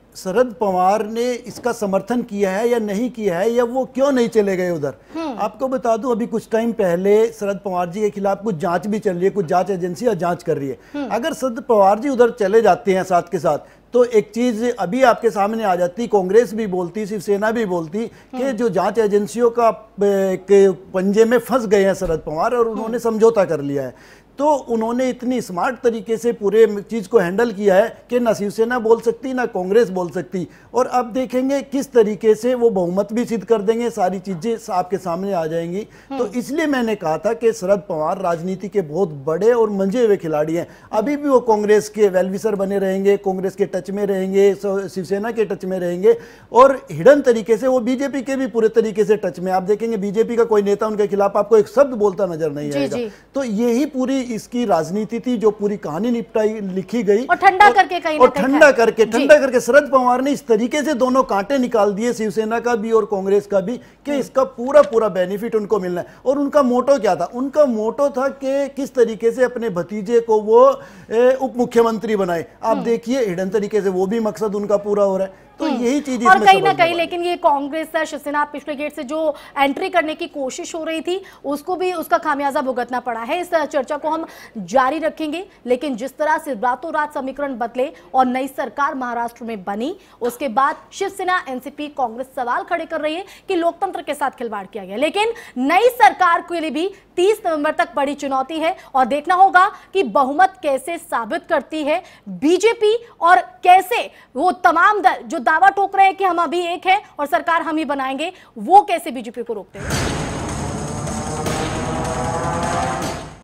शरद पवार ने इसका समर्थन किया है या नहीं किया है, या वो क्यों नहीं चले गए उधर। आपको बता दूं, अभी कुछ टाइम पहले शरद पवार जी के खिलाफ कुछ जांच भी चल रही है, कुछ जांच एजेंसियां जांच कर रही है। अगर शरद पवार जी उधर चले जाते हैं साथ के साथ, तो एक चीज अभी आपके सामने आ जाती, कांग्रेस भी बोलती, शिवसेना भी बोलती कि जो जांच एजेंसियों का पंजे में फंस गए हैं शरद पवार और उन्होंने समझौता कर लिया है। तो उन्होंने इतनी स्मार्ट तरीके से पूरे चीज को हैंडल किया है कि ना शिवसेना बोल सकती ना कांग्रेस बोल सकती। और अब देखेंगे किस तरीके से वो बहुमत भी सिद्ध कर देंगे, सारी चीजें आपके सामने आ जाएंगी। तो इसलिए मैंने कहा था कि शरद पवार राजनीति के बहुत बड़े और मंजे हुए खिलाड़ी हैं। अभी भी वो कांग्रेस के वेलविसर बने रहेंगे, कांग्रेस के टच में रहेंगे, शिवसेना के टच में रहेंगे, और हिडन तरीके से वो बीजेपी के भी पूरे तरीके से टच में। आप देखेंगे बीजेपी का कोई नेता उनके खिलाफ आपको एक शब्द बोलता नजर नहीं आएगा। तो यही पूरी इसकी राजनीति थी, जो पूरी कहानी निपटाई लिखी गई, और ठंडा करके कहीं और ठंडा करके शरद पवार ने इस तरीके से दोनों कांटे निकाल दिए, शिवसेना का भी और कांग्रेस का भी, कि इसका पूरा बेनिफिट उनको मिलना है। और उनका मोटो क्या था? उनका मोटो था कि किस तरीके से अपने भतीजे को वो उप मुख्यमंत्री बनाए। आप देखिए हिडन तरीके से वो भी मकसद उनका पूरा हो रहा है। तो यही चीज और कहीं ना कहीं लेकिन ये कांग्रेस शिवसेना पिछले गेट से जो एंट्री करने की कोशिश हो रही थी, उसको भी उसका खामियाजा भुगतना पड़ा है। इस चर्चा को हम जारी रखेंगे, लेकिन जिस तरह से रातों रात समीकरण बदले और नई सरकार महाराष्ट्र में बनी, उसके बाद शिवसेना, एनसीपी, कांग्रेस सवाल खड़े कर रही है कि लोकतंत्र के साथ खिलवाड़ किया गया। लेकिन नई सरकार के लिए भी 30 नवंबर तक बड़ी चुनौती है और देखना होगा कि बहुमत कैसे साबित करती है बीजेपी, और कैसे वो तमाम दल जो दावा ठोक रहे हैं कि हम अभी एक है और सरकार हम ही बनाएंगे, वो कैसे बीजेपी को रोकते हैं।